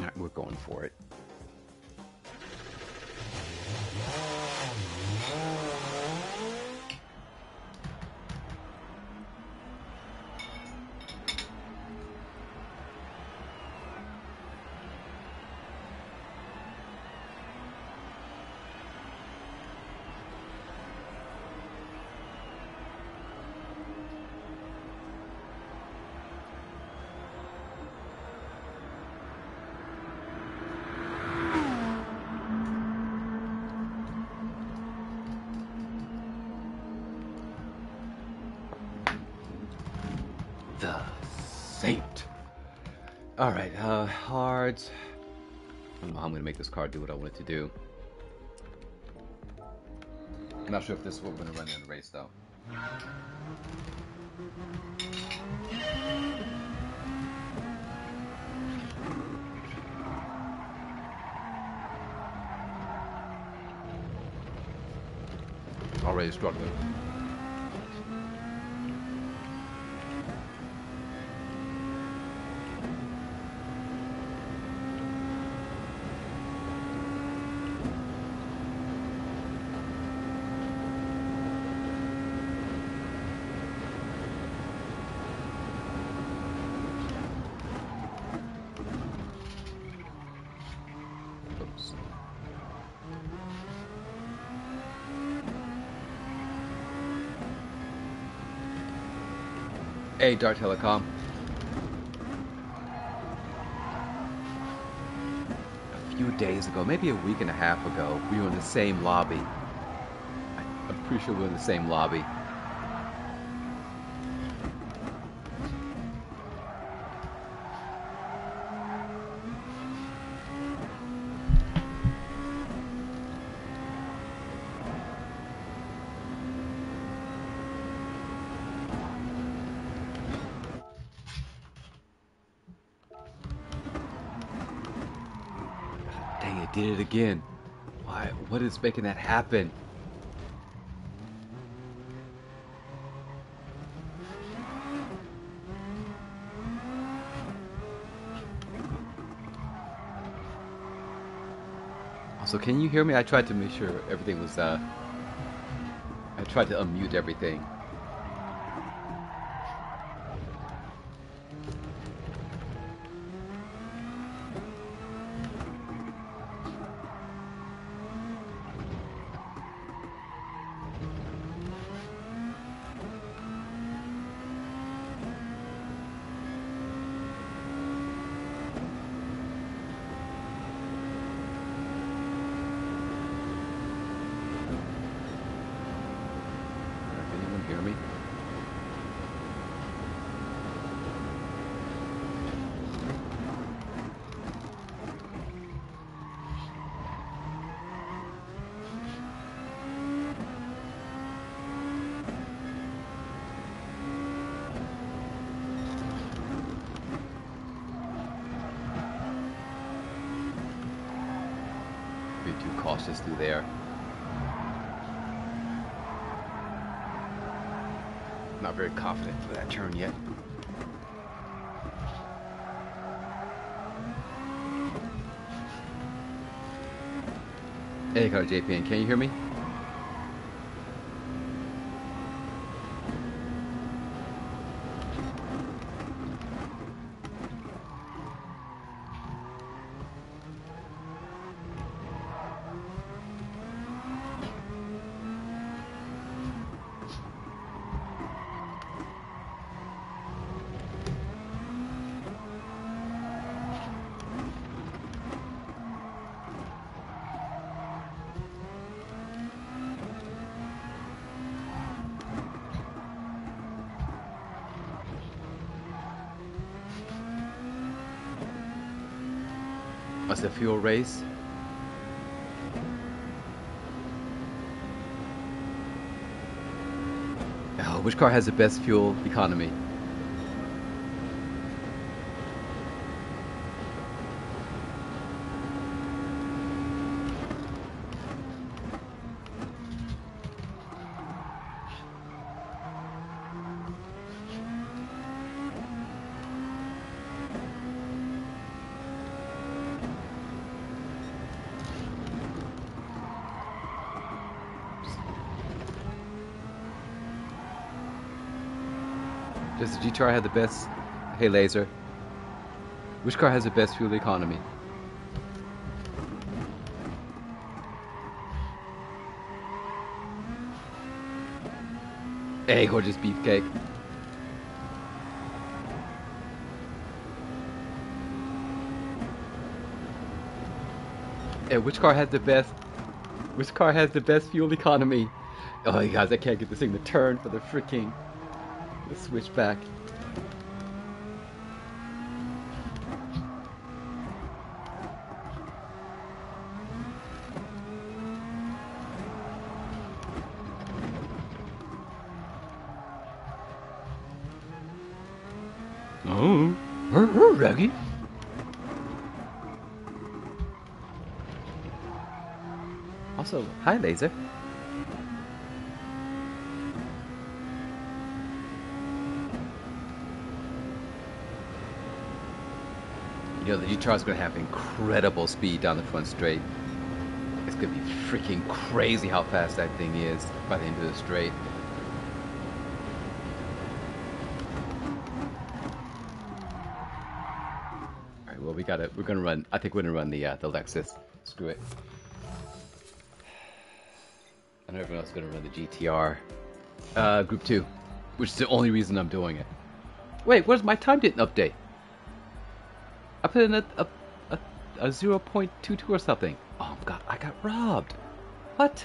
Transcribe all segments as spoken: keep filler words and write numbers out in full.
Alright, we're going for it. The Saint. Alright, uh, hards. I don't know how I'm going to make this card do what I want it to do. I'm not sure if this is what we're going to run in the race, though. Already struggling. Hey, Dart Telecom. A few days ago, maybe a week and a half ago, we were in the same lobby. I'm pretty sure we were in the same lobby. Dang, it did it again. Why? What is making that happen? Also, can you hear me? I tried to make sure everything was, uh... I tried to unmute everything. Hear me? Be too cautious through there. Not very confident for that turn yet. Hey, J P N, can you hear me? What's the fuel race? Oh, which car has the best fuel economy? Does the G T R have the best? Hey, Laser. Which car has the best fuel economy? Hey, gorgeous beefcake. Hey, which car has the best? Which car has the best fuel economy? Oh, you guys, I can't get this thing to turn for the freaking the switchback. Oh, Raggy. Also, hi, Laser. You know, the G T R is going to have incredible speed down the front straight. It's going to be freaking crazy how fast that thing is by the end of the straight. All right, well, we got to, we're going to run, I think we're going to run the, uh, the Lexus. Screw it. I know everyone else is going to run the G T R. Uh, Group two, which is the only reason I'm doing it. Wait, where's my time didn't update? I put in a, a, a, a zero point two two or something. Oh god, I got robbed. What?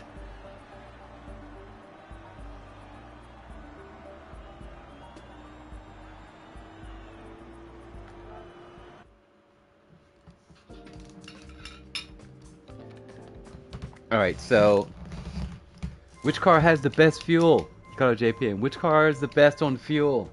Alright, so which car has the best fuel? Got a J P M. Which car is the best on fuel?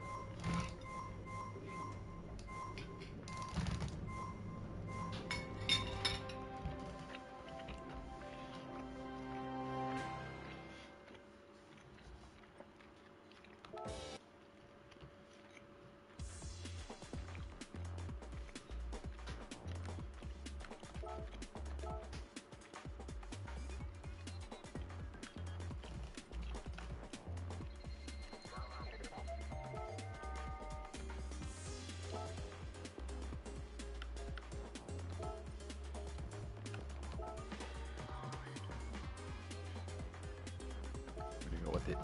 With it.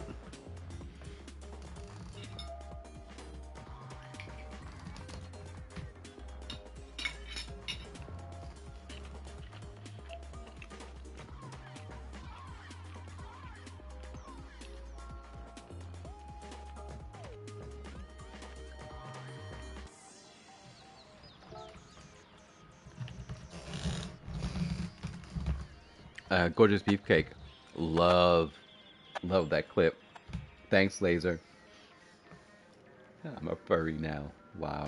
Uh, gorgeous beefcake. Love, love that clip. Thanks, Laser. I'm a furry now. Wow.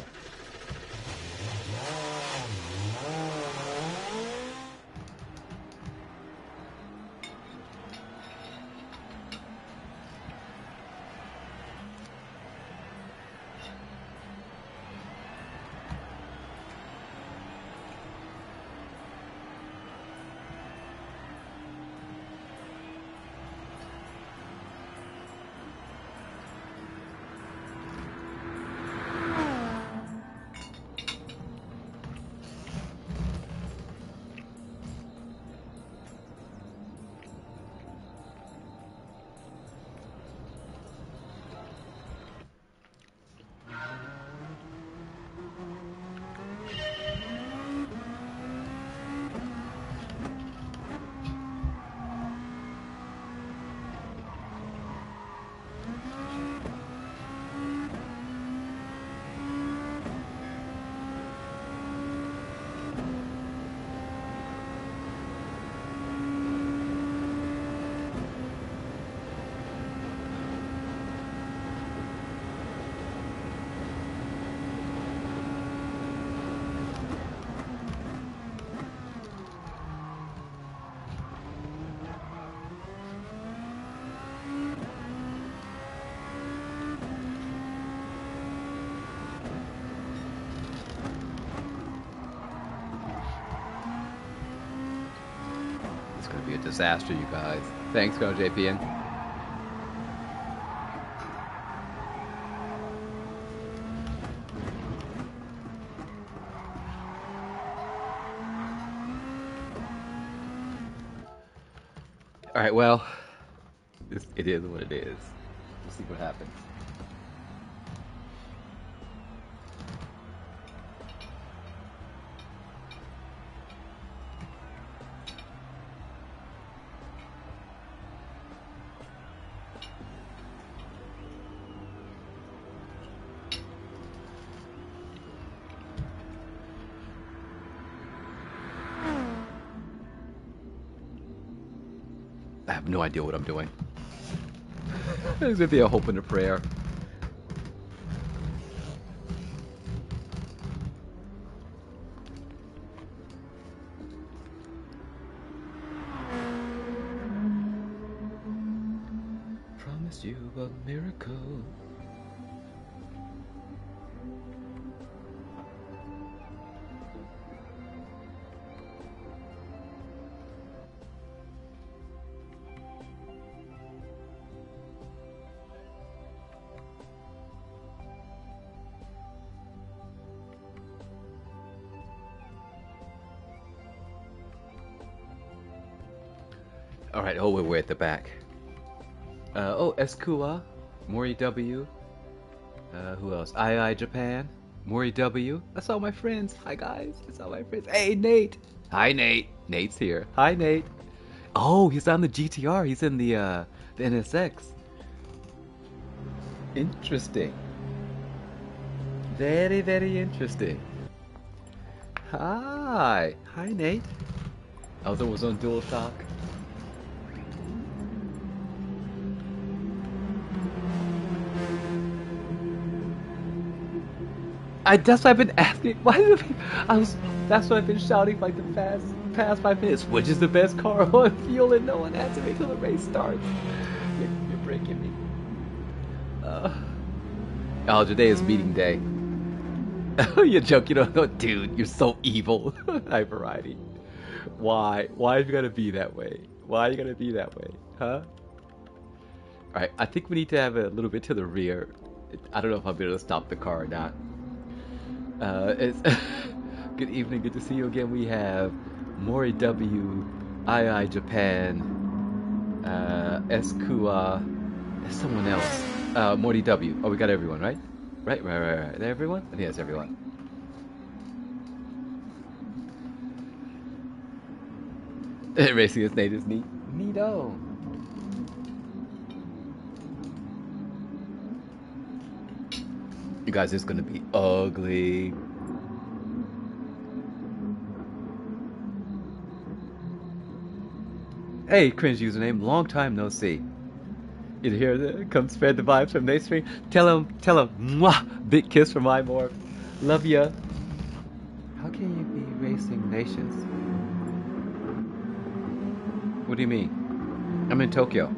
It's gonna be a disaster, you guys. Thanks, Go J P N. All right, well, it's, it is what it is. We'll see what happens. I have no idea what I'm doing. There's gonna be a hope and a prayer. Promise you a miracle. All right. Oh, we're way at the back. Uh, oh, Eskua, Mori W. Uh, who else? I I Japan, Mori W. That's all my friends. Hi guys. That's all my friends. Hey Nate. Hi Nate. Nate's here. Hi Nate. Oh, he's on the G T R. He's in the uh, the N S X. Interesting. Very very interesting. Hi. Hi Nate. I was almost on Dual Shock. I, that's what I've been asking. Why do people, I was? That's what I've been shouting like the past past five minutes. Which is the best car on fuel? And no one answered me till the race starts. You're, you're breaking me. Uh, oh, today is meeting day. Oh, you're joking. You don't know, dude. You're so evil. High variety. Why? Why have you gotta be that way? Why are you gonna be that way? Huh? All right. I think we need to have a little bit to the rear. I don't know if I'll be able to stop the car or not. Uh, it's good evening, good to see you again. We have Mori W, I I Japan, uh, Eskua, there's someone else. Uh, Mori W. Oh, we got everyone, right? Right, right, right, right. Is that everyone? I think that's everyone. Racing is Nate is neat. Neato. You guys, it's gonna be ugly. Hey, cringe username, long time no see. You hear that? Come spread the vibes from Nate's stream. Tell him, tell him, mwah, big kiss from iMorph. Love ya. How can you be racing nations? What do you mean? I'm in Tokyo.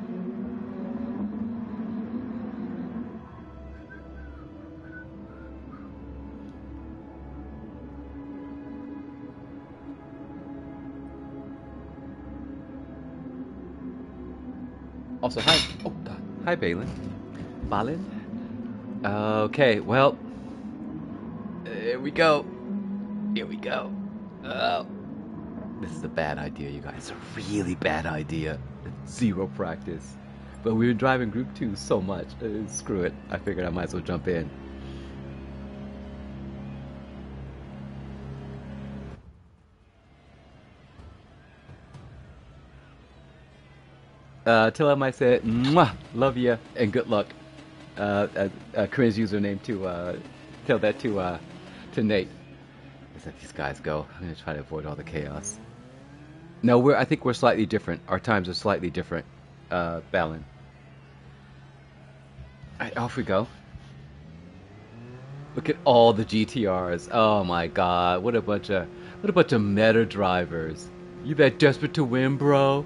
Also, hi. Oh, God. Hi, Balin. Balin? Okay, well. Here we go. Here we go. Oh. This is a bad idea, you guys. It's a really bad idea. Zero practice. But we were driving Group two so much. Uh, screw it. I figured I might as well jump in. Uh, tell him I said, mwah, love ya, and good luck. Uh, a, a cringe username to, uh, tell that to, uh, to Nate. Let's let these guys go. I'm gonna try to avoid all the chaos. No, we're, I think we're slightly different. Our times are slightly different, uh, Balin. Alright, off we go. Look at all the G T Rs. Oh my god, what a bunch of, what a bunch of meta drivers. You that desperate to win, bro?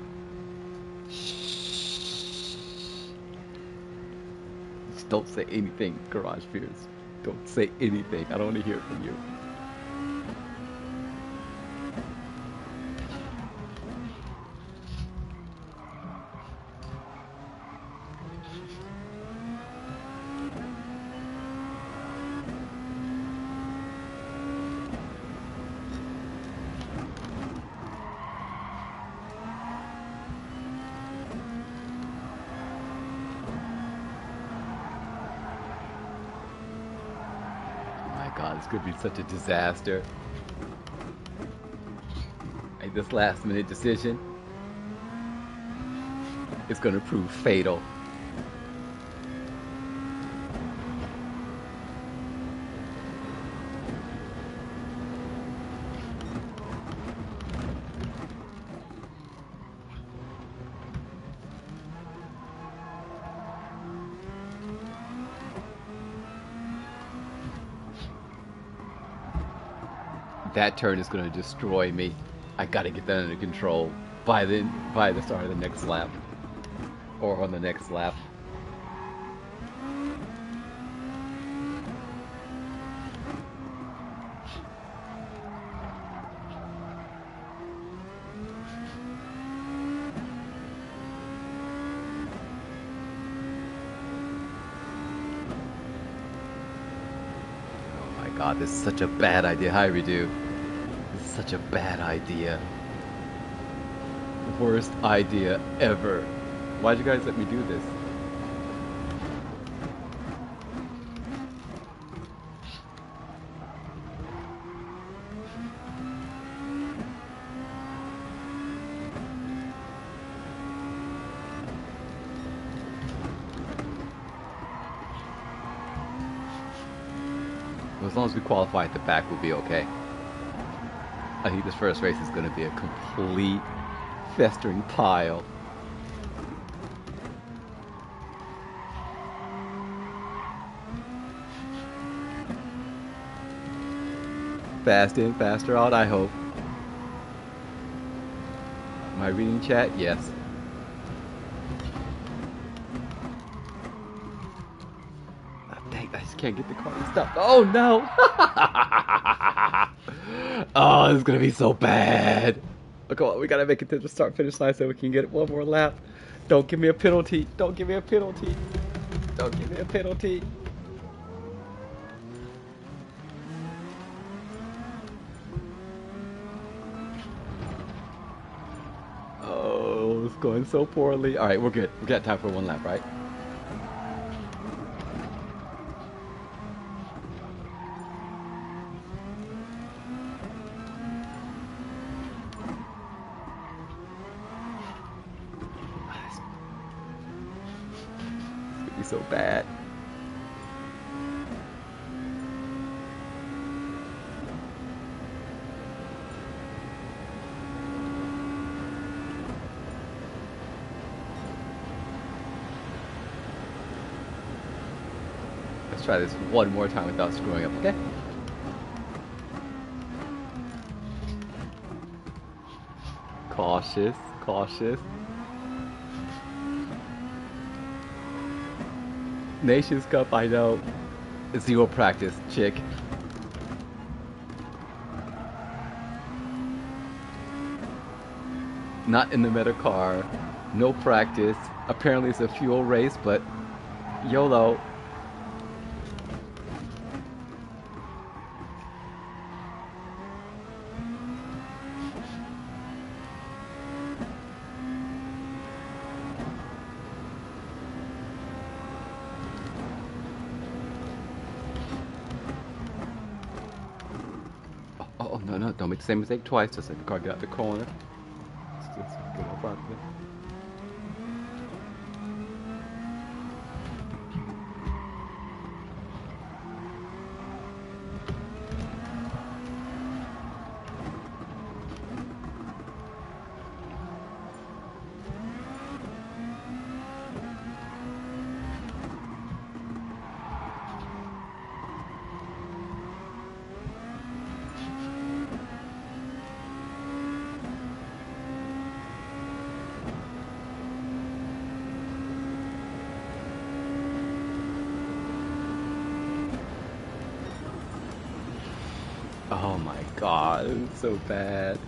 Don't say anything, Garage Fears. Don't say anything. I don't want to hear from you. it's gonna be such a disaster. Like this last minute decision is gonna prove fatal. That turn is going to destroy me. I got to get that under control by the by the start of the next lap, or on the next lap. Oh my God, this is such a bad idea. Hi, Redo. This is such a bad idea. Worst idea ever. Why'd you guys let me do this? As long as we qualify at the back, we'll be okay. I think this first race is going to be a complete festering pile. Fast in, faster out, I hope. Am I reading chat? Yes. Oh, dang, I just can't get the car to stop. Oh no! Oh, this is gonna be so bad. Look, on, we gotta make it to the start finish line so we can get one more lap. Don't give me a penalty. Don't give me a penalty. Don't give me a penalty. Oh, it's going so poorly. All right, we're good. We got time for one lap, right? So bad. Let's try this one more time without screwing up, okay? Cautious, cautious. Nations Cup, I know. Zero practice, chick. Not in the meta car. No practice. Apparently it's a fuel race, but YOLO. Oh, no, no, don't make the same mistake twice. Just let the car get out the corner. Just, just get up front of it. Oh my God, it's so bad.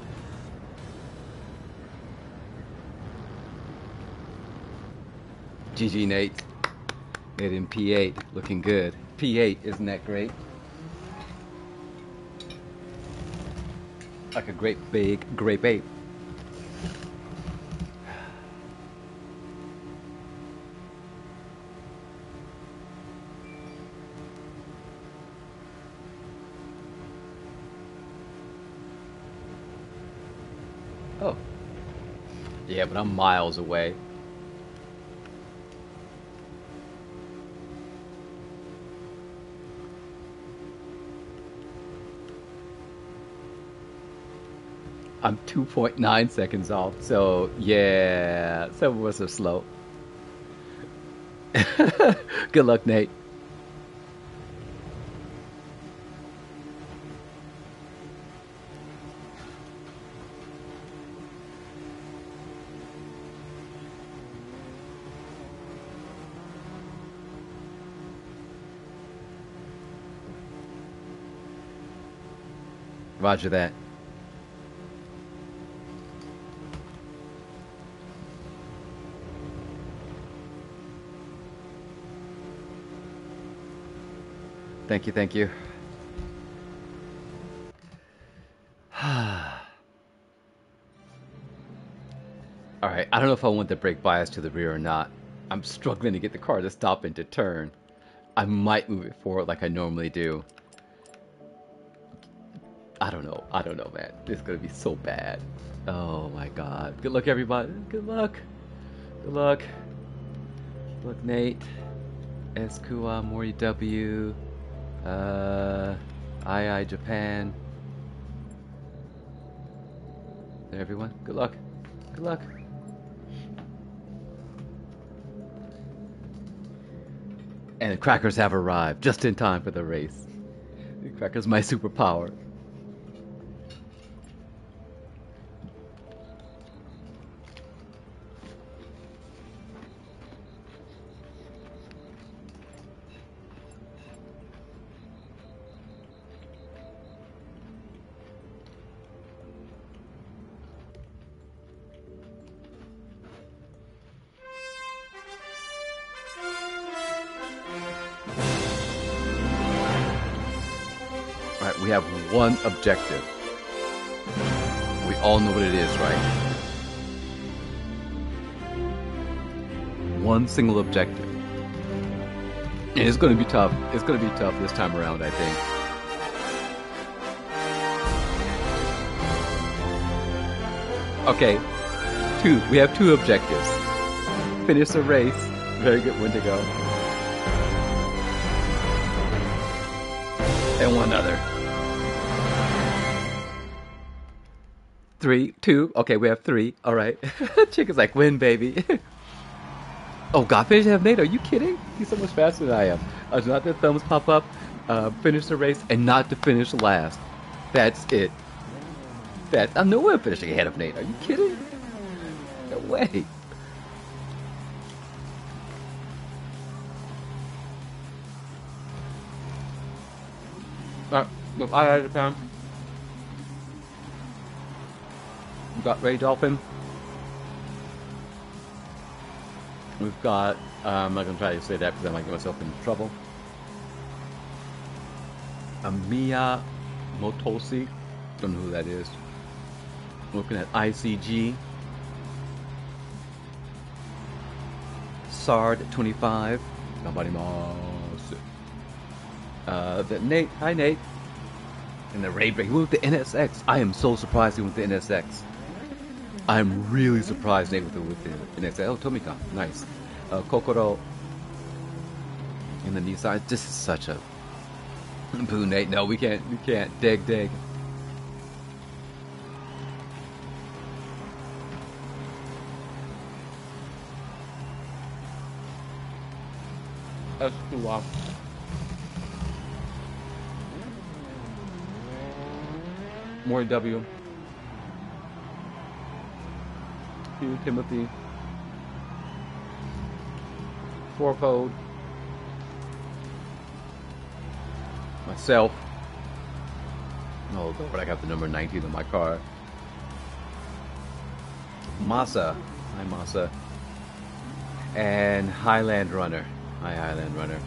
G G Nate. Made in P eight, looking good. P eight, isn't that great? Like a great big grape ape. Oh. Yeah, but I'm miles away. I'm two point nine seconds off, so yeah, some of us are slow. Good luck, Nate. Roger that. Thank you, thank you. Alright, I don't know if I want the brake bias to the rear or not. I'm struggling to get the car to stop and to turn. I might move it forward like I normally do. I don't know. I don't know, man. It's gonna be so bad. Oh my god. Good luck, everybody. Good luck. Good luck. Good luck, Nate. S Q A, Mori W. Uh, I I Japan. Everyone, good luck. Good luck. And the crackers have arrived just in time for the race. The crackers, my superpower. Alright, we have one objective. We all know what it is, right? One single objective. And it's gonna be tough. It's gonna be tough this time around, I think. Okay, two. We have two objectives. Finish the race. Very good one to go. And one other. Three, two. Okay, we have three. All right. Chick is like, win, baby. Oh, God, finish have Nate. Are you kidding? He's so much faster than I am. Uh, not the thumbs pop up, uh, finish the race, and not to finish last. That's it. That I'm no way I'm finishing ahead of Nate. Are you kidding? No way. Alright, with I I Japan. We've got Ray Dolphin. We've got, uh, I'm not going to try to say that because I might get myself into trouble. Amiya Motosi. Don't know who that is. Looking at I C G. Sard twenty-five. Gambarimasu. Uh, the Nate. Hi, Nate. And the Ray Break. He went with the N S X. I am so surprised he went with the N S X. I'm really surprised Nate went with the N S X. Oh, Tomika. Nice. Uh, Kokoro. And the Nissan. This is such a... Boo, Nate. No, we can't. We can't. Dig, dig. That's too long. More W. Hugh Timothy. Four code. Myself. Oh Lord, I got the number nineteen in my car. Masa. Hi Masa. And Highland Runner. Hi Highland Runner.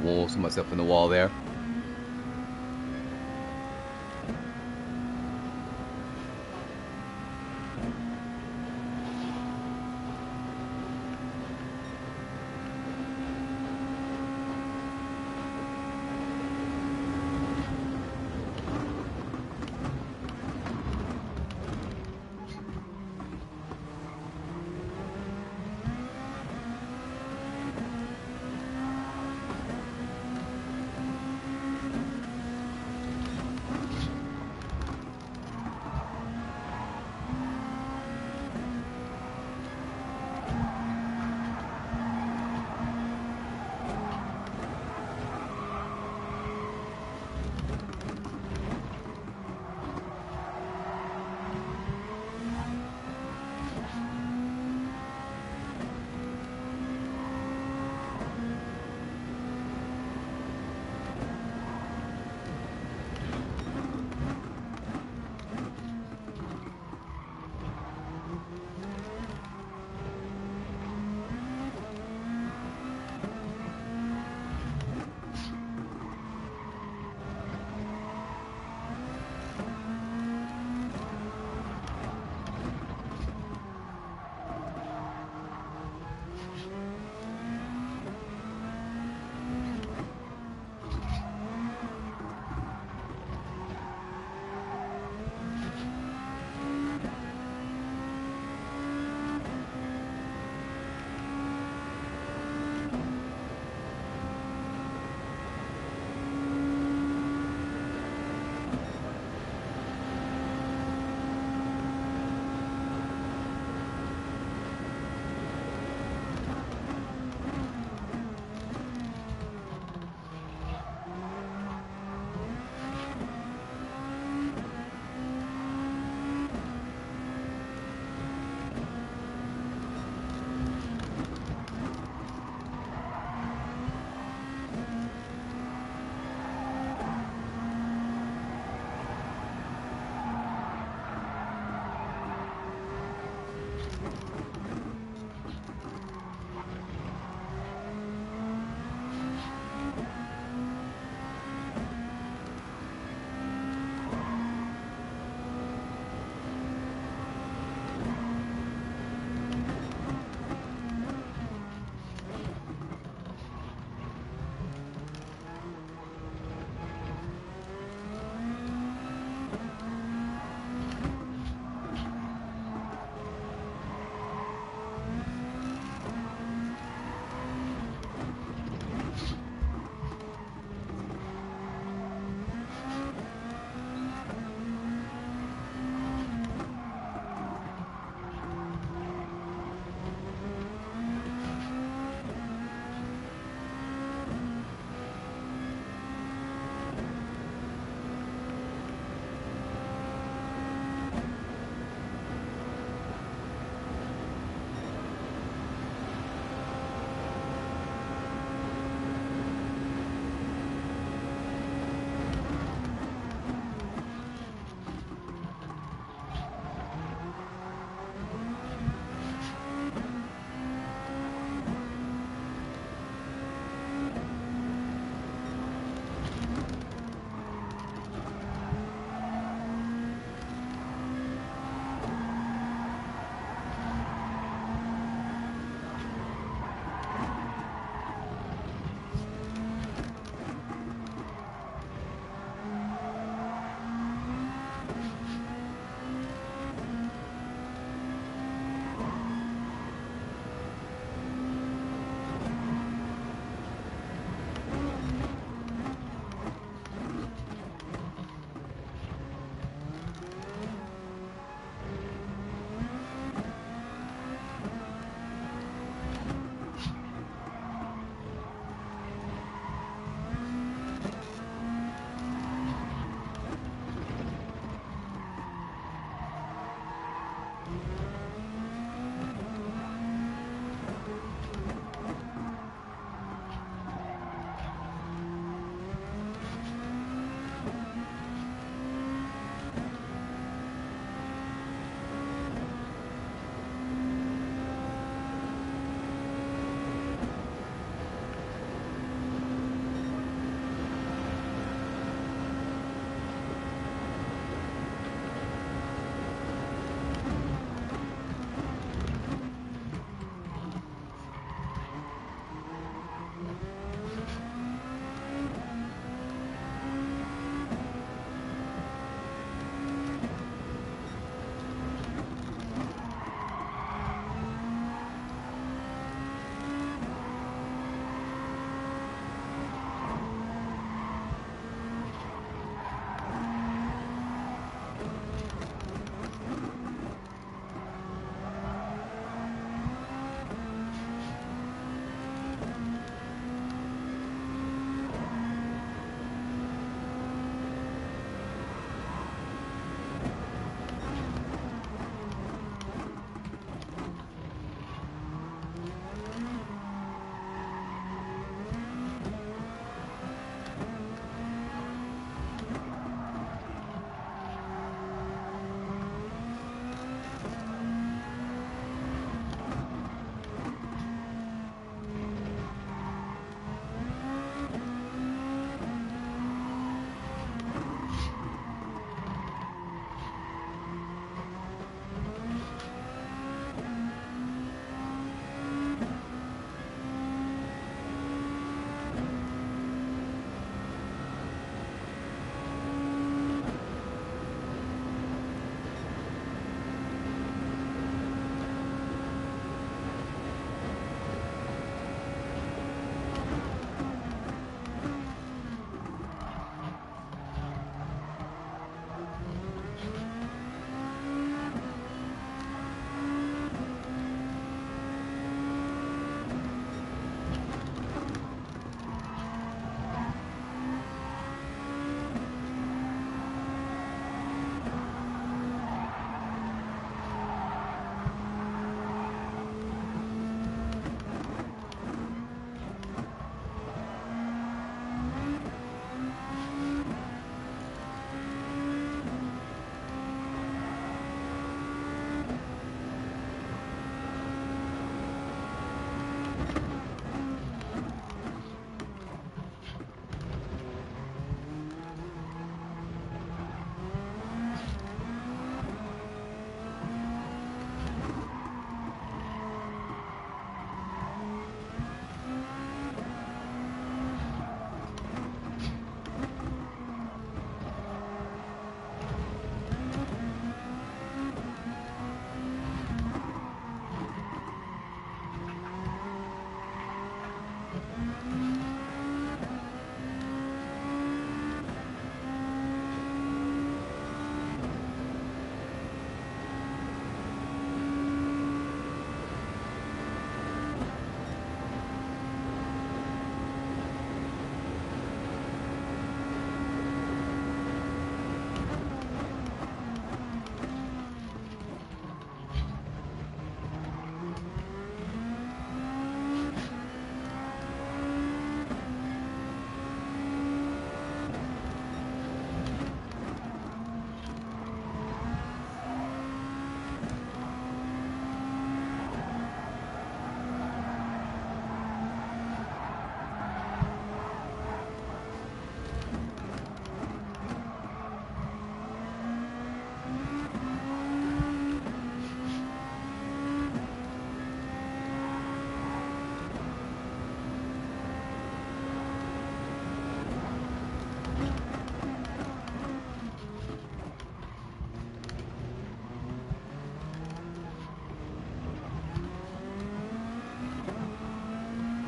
most of myself in the wall there.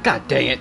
God dang it.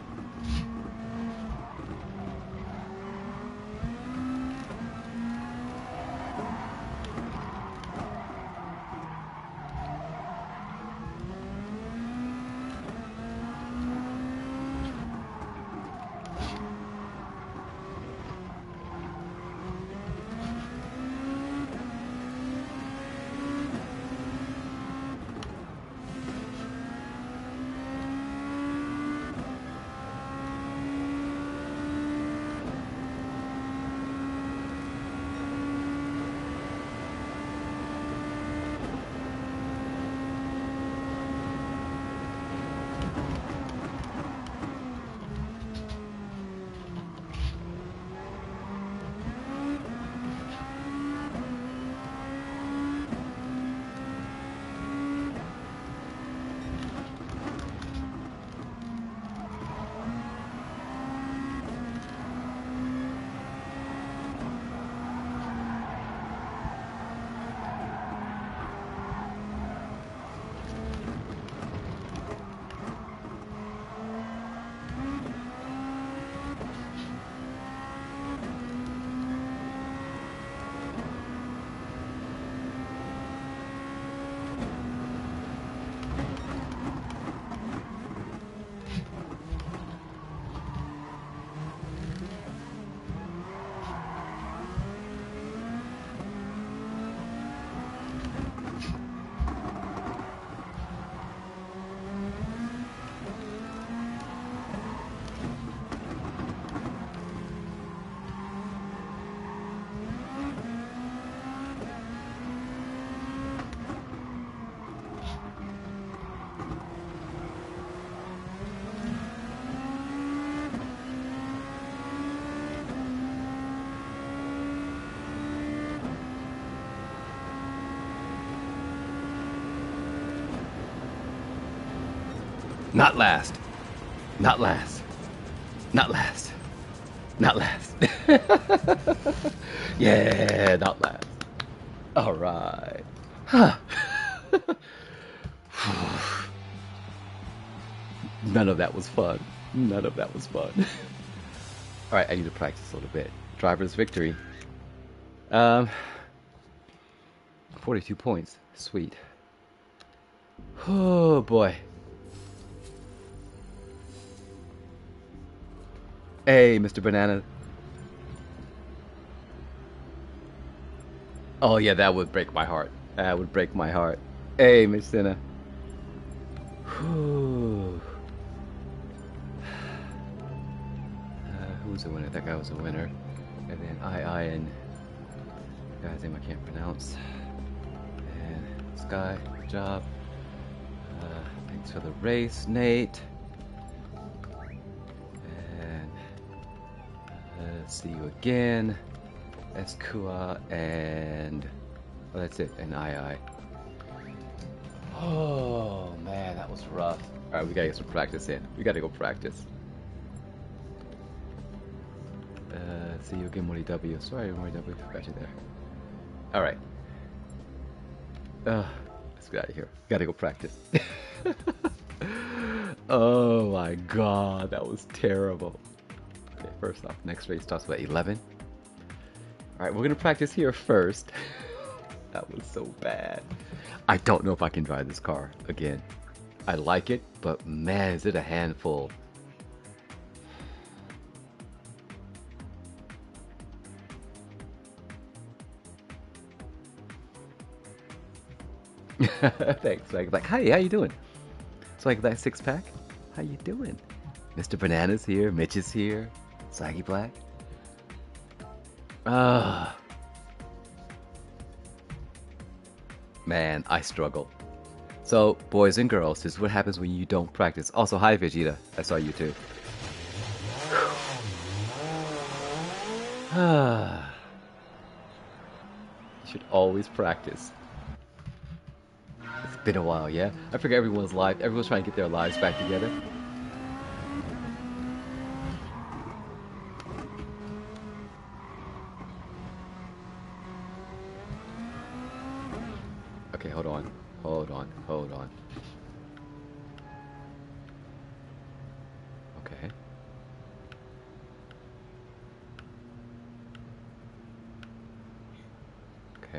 Not last. Not last. Not last. Not last. Yeah, not last. All right. Huh. None of that was fun. None of that was fun. All right, I need to practice a little bit. Driver's victory. Um, forty-two points. Sweet. Oh boy. Hey, Mister Banana. Oh yeah, that would break my heart. That would break my heart. Hey, Miss Senna. Whew. Uh, who was the winner? That guy was the winner. And then I, I, and the guy's name I can't pronounce. And Sky, good job. Uh, thanks for the race, Nate. And uh, see you again. Eskua and oh, that's it. And I, I. Oh man, that was rough. All right, we gotta get some practice in. We gotta go practice. Uh, see you again, Morty W. Sorry, Morty W. Got you there. All right. Uh, let's get out of here. Gotta go practice. Oh my god, that was terrible. Okay, first off, next race starts with eleven. All right, we're gonna practice here first. That was so bad. I don't know if I can drive this car again. I like it, but man, is it a handful. Thanks. Like, like, hi, how you doing? It's like that six pack. How you doing? Mister Banana's here. Mitch is here. Saggy Black. Ah, man, I struggle. So, boys and girls, this is what happens when you don't practice. Also, hi, Vegeta. I saw you too. Ah, you should always practice. It's been a while, yeah? I forget everyone's live. Everyone's trying to get their lives back together. Okay, hold on. Hold on. Hold on. Okay.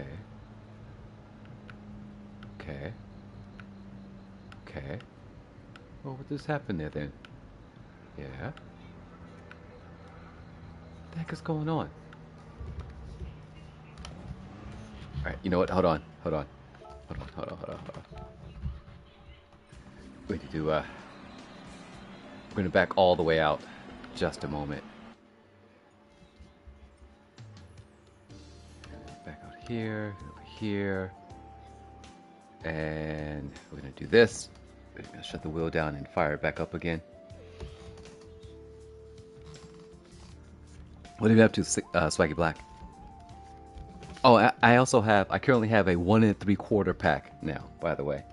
Okay. Okay. Well, what just happened there then? Yeah. What the heck is going on? Alright, you know what? Hold on. Hold on. Hold on, hold on, hold on, hold on. We need to, uh... We're gonna back all the way out. Just a moment. Back out here, over here. And we're gonna do this. We're gonna shut the wheel down and fire it back up again. What do you have to, uh, Swaggy Black? Oh, I, I also have, I currently have a one and three quarter pack now, by the way.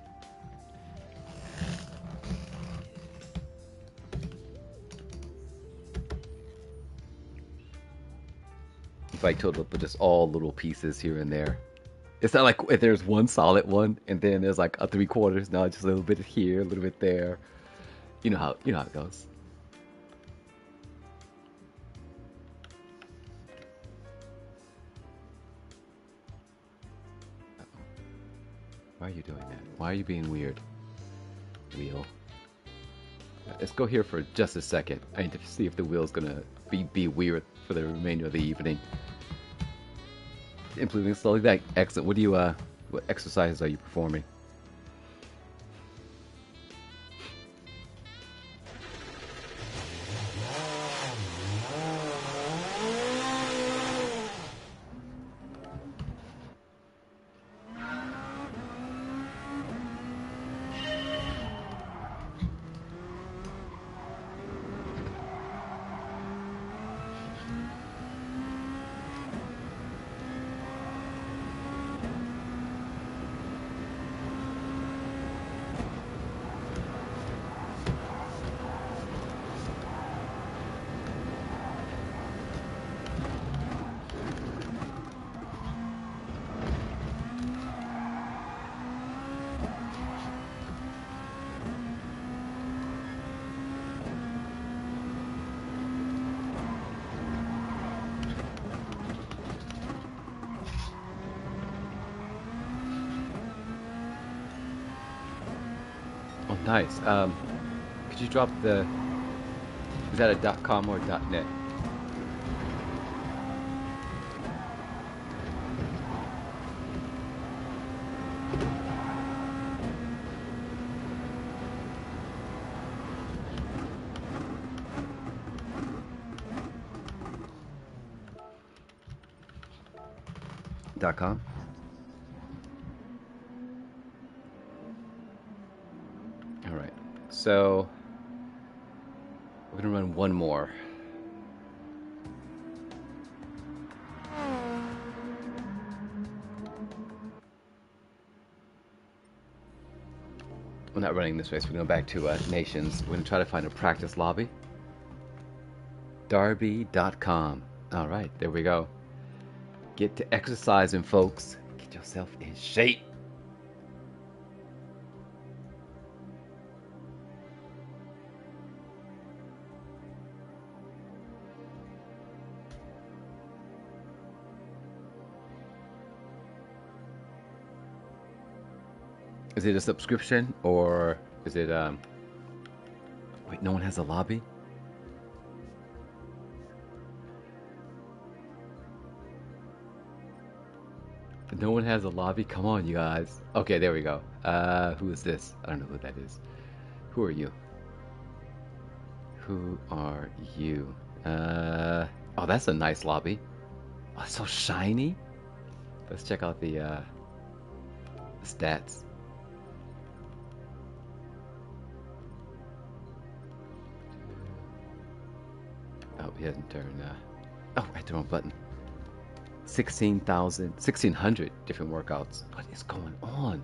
If I total up just all little pieces here and there. It's not like if there's one solid one and then there's like a three quarters. No, just a little bit here, a little bit there. You know how you know how it goes. Uh-oh. Why are you doing that? Why are you being weird? Wheel. Let's go here for just a second. I need to see if the wheel's gonna be be weird for the remainder of the evening. Improving slowly. That excellent. What do you uh? What exercises are you performing? Oh, nice. Um, could you drop the? Is that a .com or .net? .com. All right. So we're gonna run one more. We're not running this way, so we're going back to uh, Nations. We're going to try to find a practice lobby. Darby dot com. All right, there we go. Get to exercising, folks. Get yourself in shape. Is it a subscription or is it um wait, no one has a lobby? No one has a lobby? Come on, you guys. Okay, there we go. Uh who is this? I don't know who that is. Who are you? Who are you? Uh oh, that's a nice lobby. Oh, it's so shiny. Let's check out the uh the stats. Oh, he hasn't turned, uh... oh, I hit the wrong button. sixteen thousand, sixteen hundred different workouts. What is going on?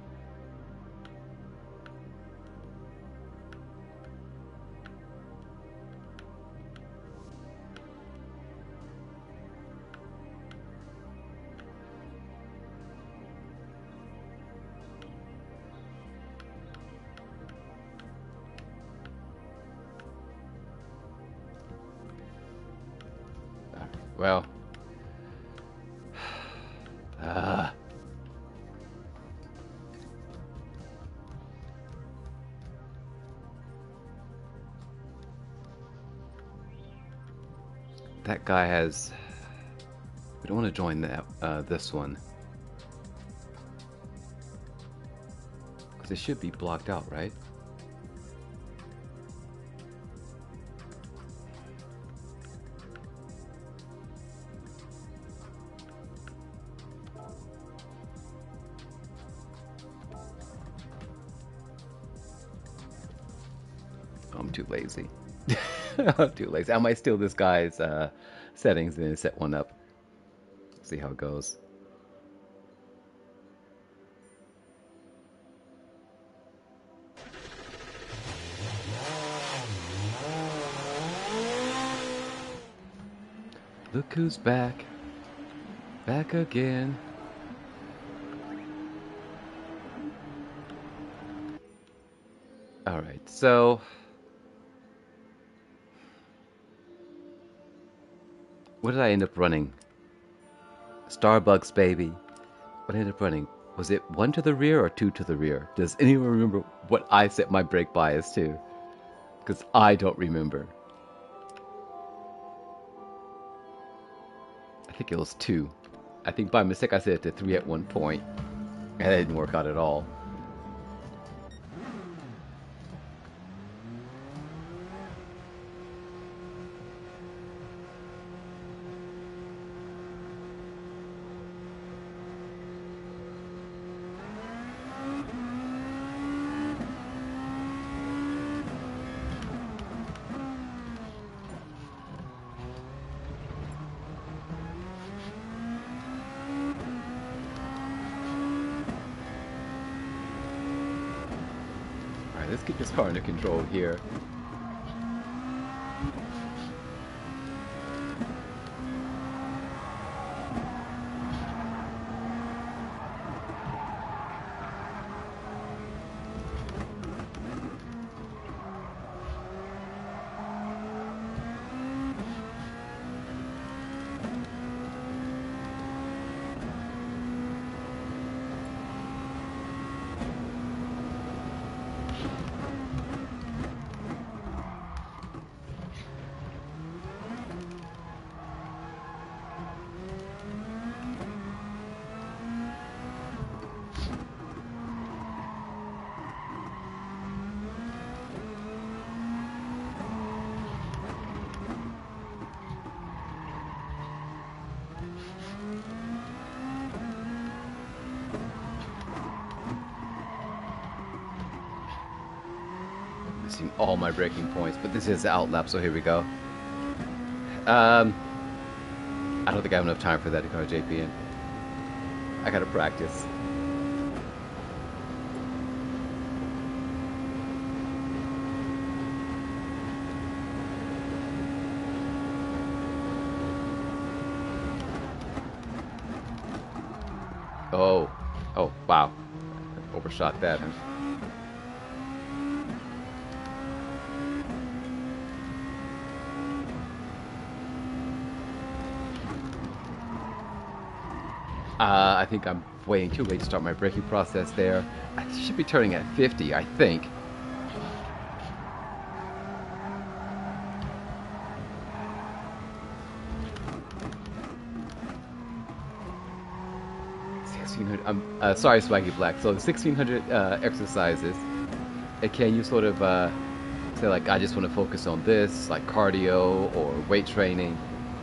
Well, uh, That guy has... We don't want to join that uh, this one. Because it should be blocked out, right? I'm too lazy. I'm too lazy. I might steal this guy's uh, settings and then set one up. See how it goes. Look who's back. Back again. Alright, so... What did I end up running? Starbucks, baby. What did I end up running? Was it one to the rear or two to the rear? Does anyone remember what I set my brake bias to? Because I don't remember. I think it was two. I think by mistake I set it to three at one point. And that didn't work out at all. Let's keep this car under control here. Missing all my braking points, but this is the outlap, so here we go. Um, I don't think I have enough time for that to go to J P N. I gotta practice. Oh, oh, wow. Overshot that. Huh? Uh, I think I'm waiting too late to start my braking process there. I should be turning at fifty, I think. sixteen hundred, I'm uh, sorry, Swaggy Black. So the sixteen hundred uh, exercises, and can you sort of uh, say like, I just want to focus on this, like cardio or weight training?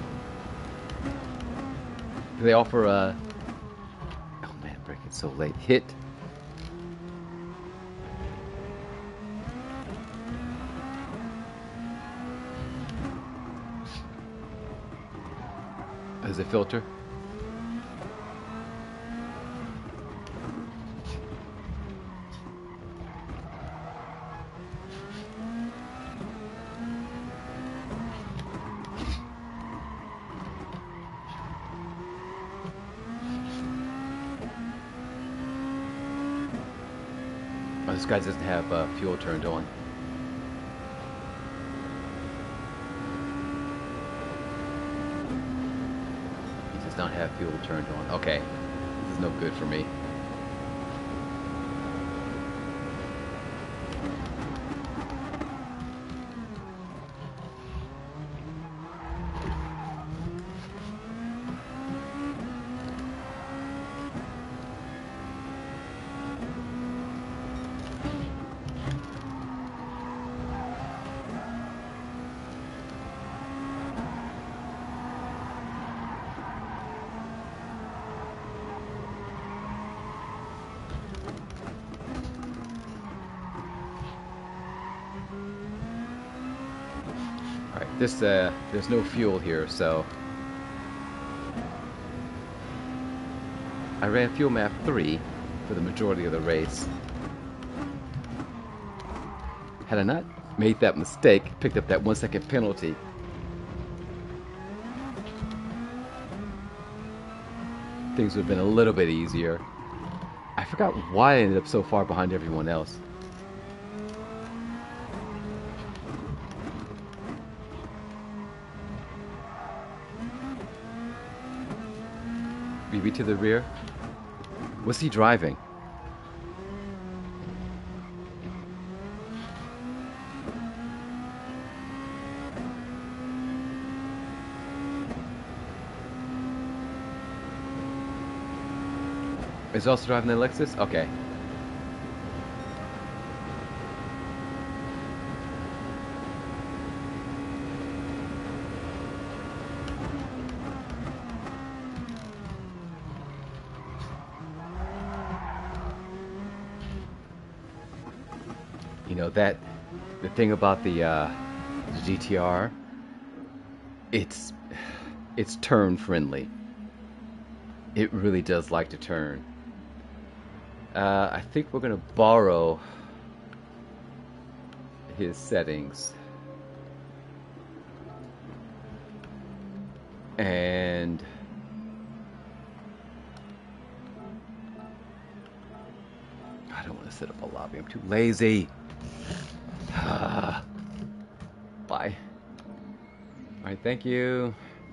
Do they offer a... Uh, so late hit. As a filter. This guy doesn't have uh, fuel turned on. He does not have fuel turned on. Okay, this is no good for me. This, uh, there's no fuel here, so I ran fuel map three for the majority of the race. Had I not made that mistake, picked up that one second penalty, things would have been a little bit easier. I forgot why I ended up so far behind everyone else. B B to the rear. What's he driving? Is he also driving the Lexus? Okay. You know that the thing about the uh, the G T R, it's it's turn friendly. It really does like to turn. Uh, I think we're gonna borrow his settings, and I don't want to set up a lobby. I'm too lazy. Bye. All right, thank you.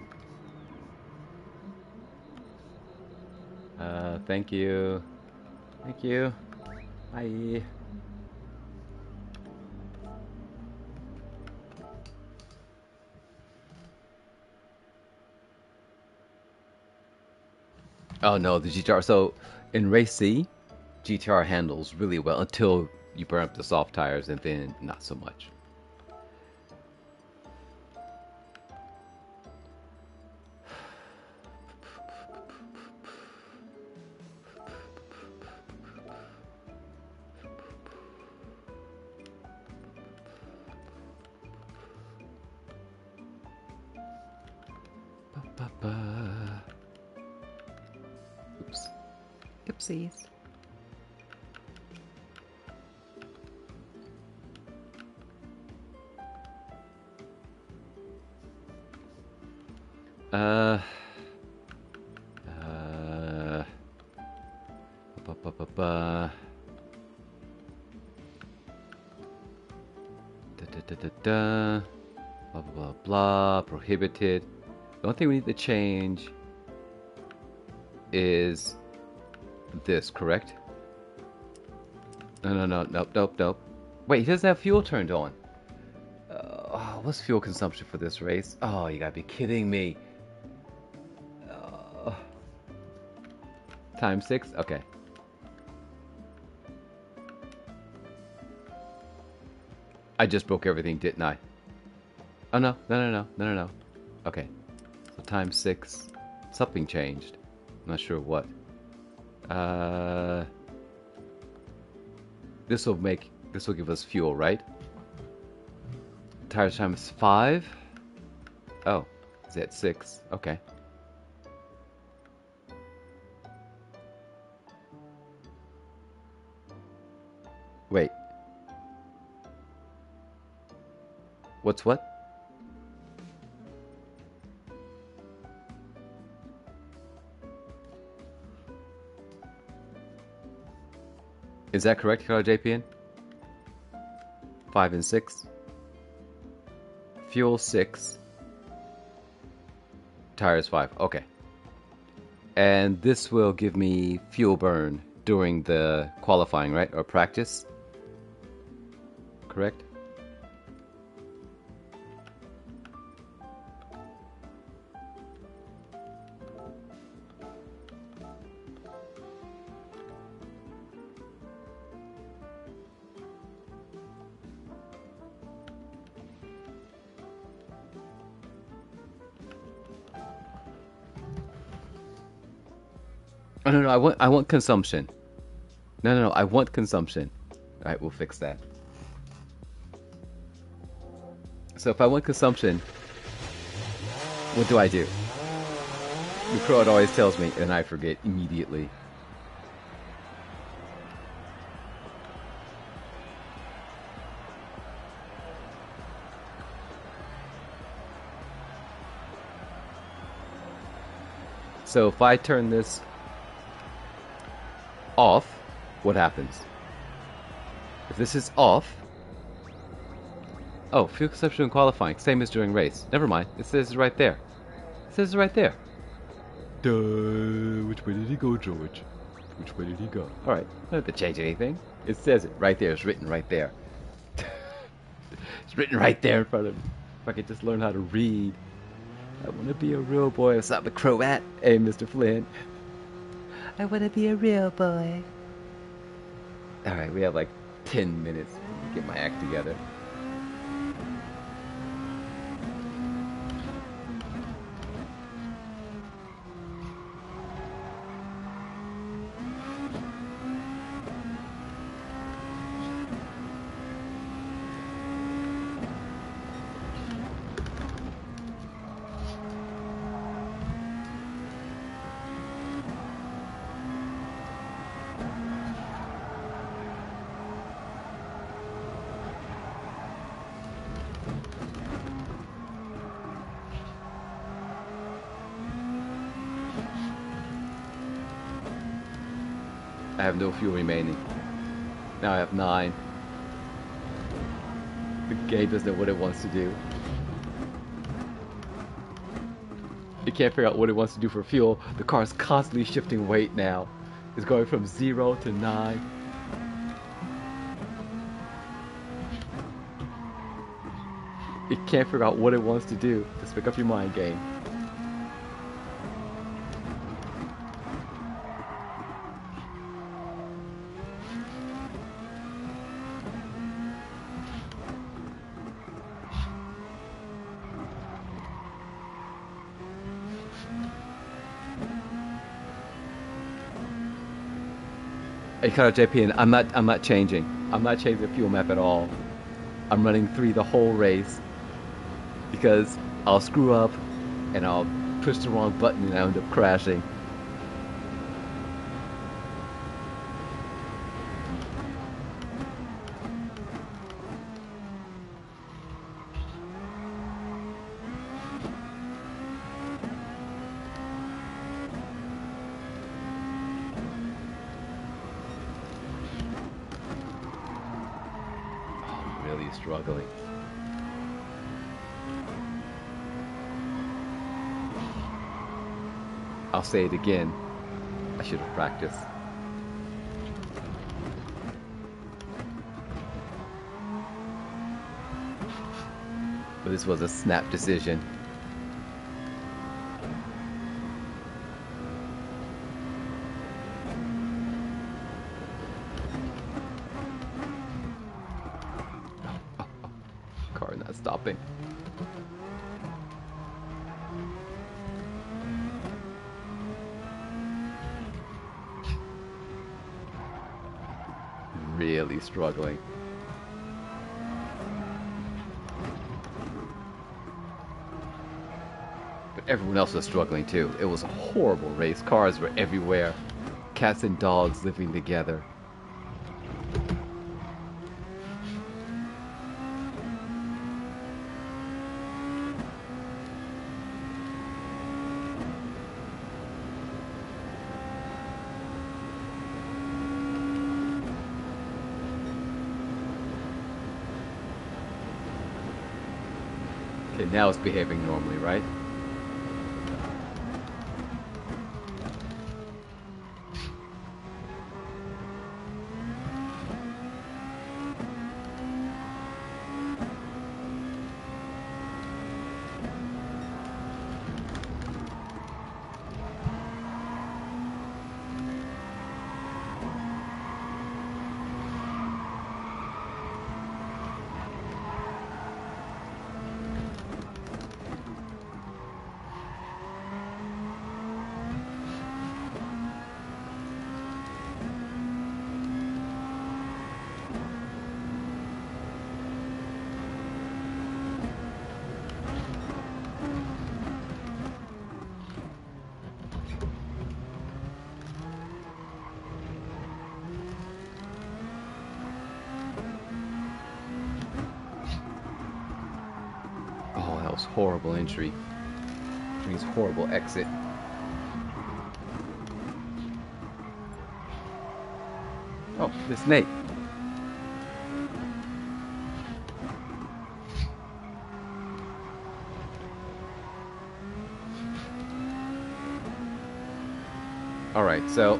Uh, thank you. Thank you. Bye. Oh no, the G T R. So in race C, G T R handles really well until you burn up the soft tires, and then not so much. Oops. Oopsies. Uh. Uh. Ba, ba, ba, ba. Da, da, da, da, da. Blah, blah, blah, blah. Prohibited. The only thing we need to change is this, correct? No, no, no, nope, nope, nope. Wait, he doesn't have fuel turned on. Uh, what's fuel consumption for this race? Oh, you gotta be kidding me. Uh, times six? Okay. I just broke everything, didn't I? Oh, no, no, no, no, no, no, no. Okay. So times six. Something changed. I'm not sure what. Uh, this will make, this will give us fuel, right? Tire times five? Oh, is that six? Okay. Wait. What's what? Is that correct, Color J P N? Five and six. Fuel six. Tires five. Okay. And this will give me fuel burn during the qualifying, right? Or practice. Correct? Oh, no, no, I want, I want consumption. No, no, no, I want consumption. All right, we'll fix that. So if I want consumption, what do I do? The crowd always tells me, and I forget immediately. So if I turn this off, what happens? If this is off, oh, fuel consumption and qualifying, same as during race. Never mind, it says right there. It says right there. Duh, which way did he go, George? Which way did he go? All right, I don't have to change anything. It says it right there. It's written right there. It's written right there in front of me. If I could just learn how to read. I want to be a real boy. What's up, the crow at? Hey, Mister Flynn. I want to be a real boy. All right, we have like ten minutes to get my act together. I have no fuel remaining. Now I have nine. The game doesn't know what it wants to do. It can't figure out what it wants to do for fuel. The car is constantly shifting weight now. It's going from zero to nine. It can't figure out what it wants to do. Just pick up your mind game. Hey, Carl J P, and I'm not. I'm not changing. I'm not changing the fuel map at all. I'm running three the whole race because I'll screw up and I'll push the wrong button and I end up crashing. Struggling. I'll say it again. I should have practiced. But this was a snap decision. Car not stopping. Really struggling. But everyone else was struggling too. It was a horrible race. Cars were everywhere. Cats and dogs living together. Okay, now it's behaving normally, right? horrible entry. Which means horrible exit. Oh, it's Nate. Alright, so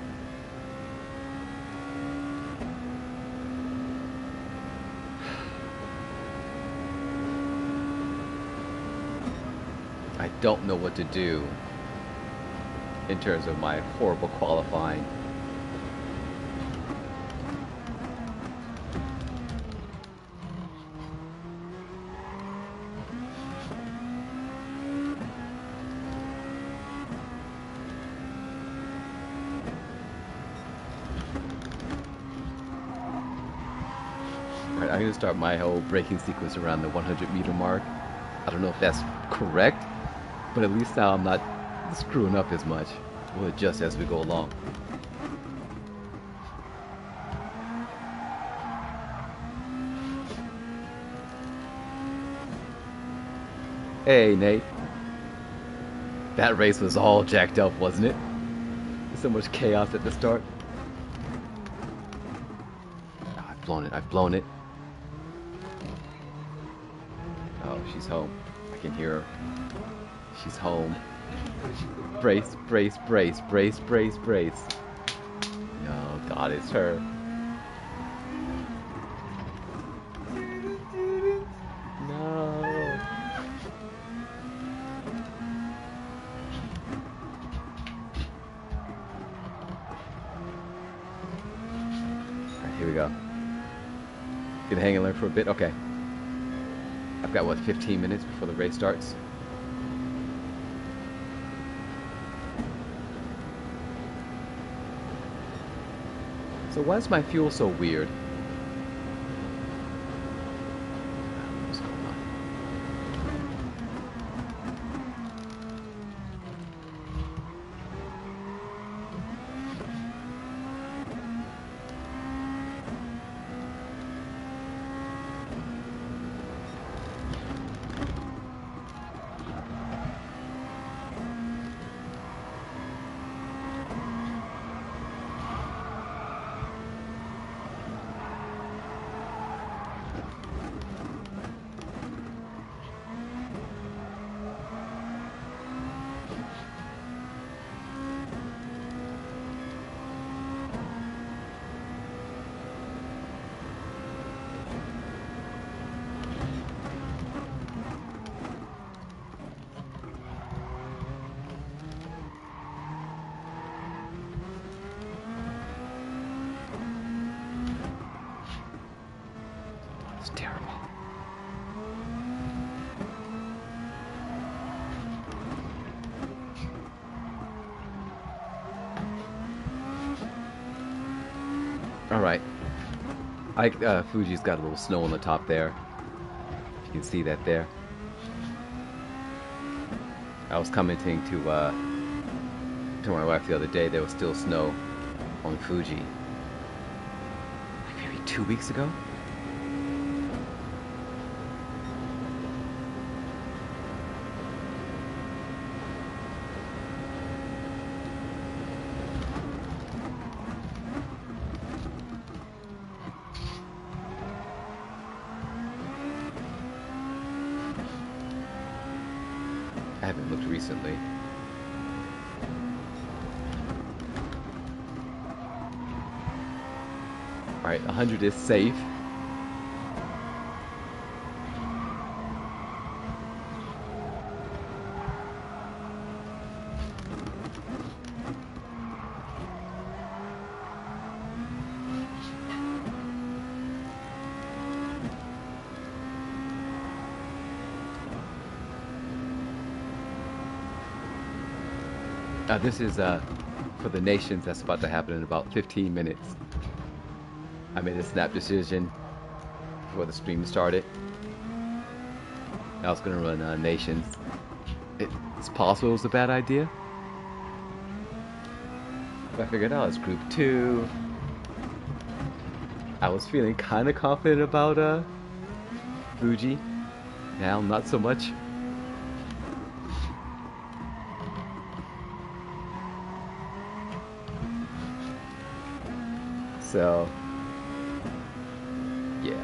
I don't know what to do in terms of my horrible qualifying. Right, I'm gonna start my whole braking sequence around the one hundred meter mark. I don't know if that's correct, but at least now I'm not screwing up as much. We'll adjust as we go along. Hey, Nate. That race was all jacked up, wasn't it? So much chaos at the start. Oh, I've blown it, I've blown it. Oh, she's home. I can hear her. She's home. Brace, brace, brace, brace, brace, brace. Oh God, it's her. No. Alright, here we go. Gonna hang and learn for a bit? Okay. I've got, what, fifteen minutes before the race starts? So why is my fuel so weird? What's going on? It's terrible. All right. I uh, Fuji's got a little snow on the top there. You can see that there. I was commenting to uh, to my wife the other day. There was still snow on Fuji. Like maybe two weeks ago. I haven't looked recently. Alright, one hundred is safe. Uh, this is uh, for the nations. That's about to happen in about fifteen minutes. I made a snap decision before the stream started. I was going to run uh, nations. It, it's possible it was a bad idea. But I figured out it's group two. I was feeling kind of confident about uh, Fuji. Now, not so much. So, yeah.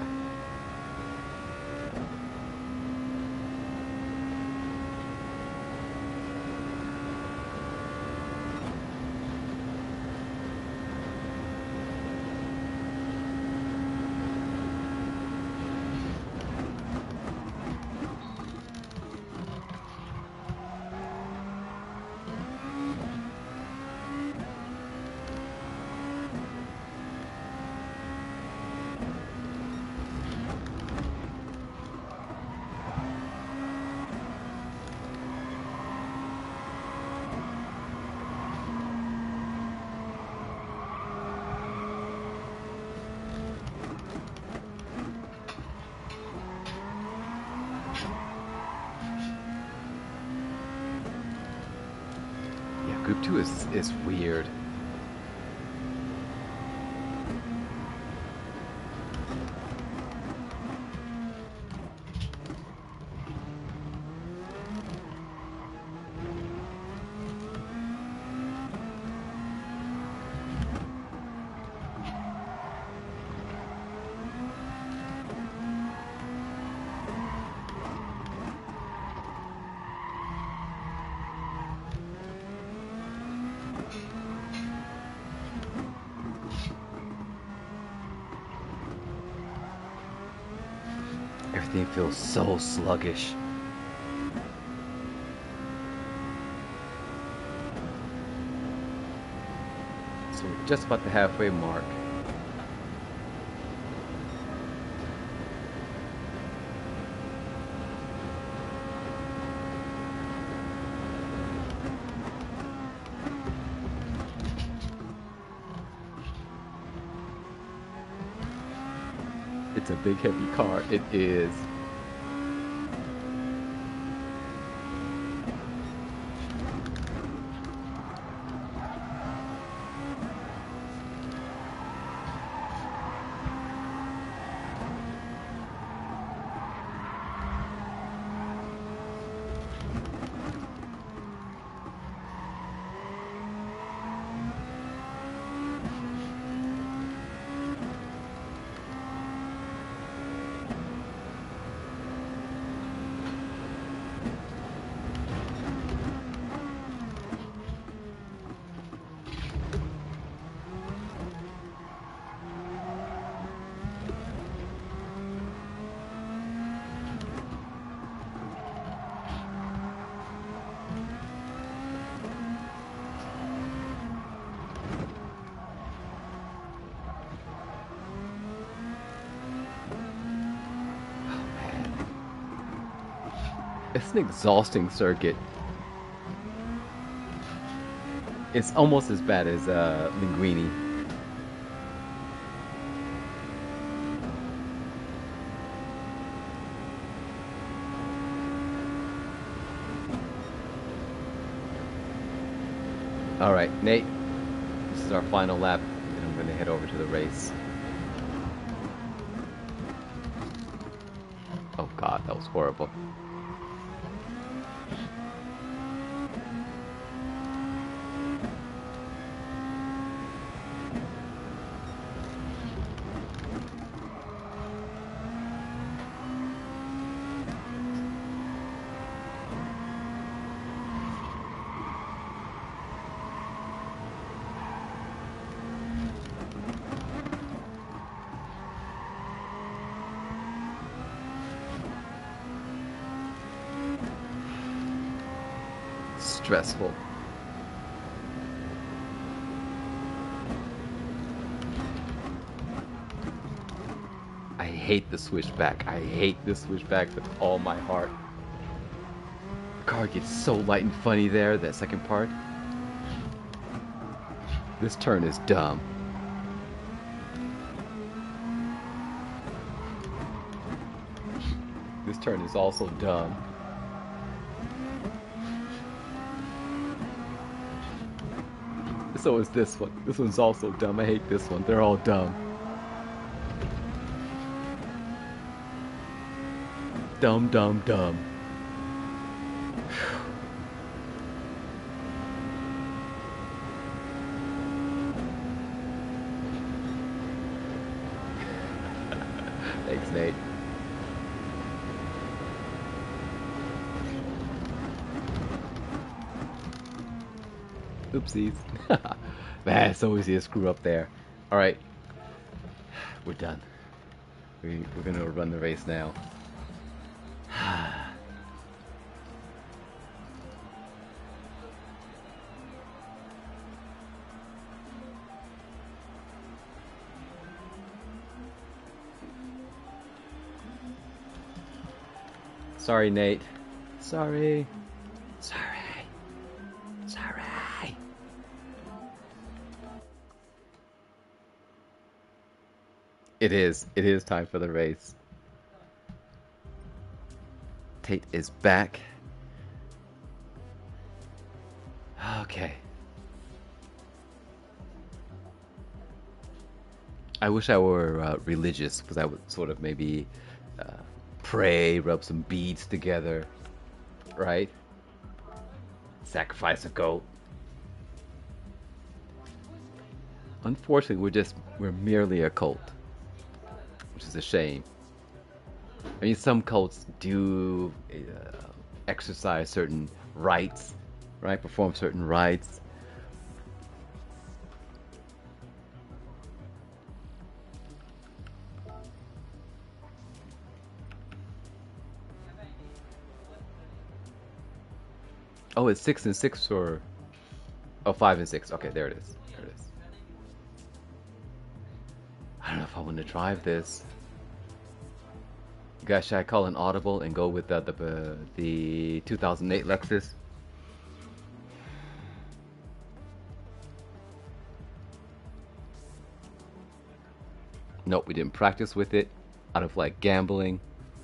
Group two is, is weird. Everything feels so sluggish. So we're just about the halfway mark. It's a big heavy car. It is. It's an exhausting circuit. It's almost as bad as uh, Linguini. All right, Nate, this is our final lap, and I'm going to head over to the race. Oh God, that was horrible. Stressful. I hate the switchback. I hate the switchback with all my heart. The car gets so light and funny there, that second part. This turn is dumb. This turn is also dumb. So is this one. This one's also dumb. I hate this one. They're all dumb. Dumb, dumb, dumb. Thanks, Nate. Oopsies. Man, it's always a screw up there. Alright. We're done. We, we're gonna run the race now. Sorry, Nate. Sorry. Sorry. Sorry. It is. It is time for the race. Tate is back. Okay. I wish I were uh, religious, because I would sort of maybe uh, pray, rub some beads together, right? Sacrifice a goat. Unfortunately, we're just, we're merely a cult, which is a shame. I mean, some cults do uh, exercise certain rites, right? Perform certain rites. Oh, it's six and six, or oh, five and six. Okay, there it is. There it is. I don't know if I want to drive this. Guys, should I call an audible and go with the the, uh, the two thousand eight Lexus? Nope, we didn't practice with it out of like gambling.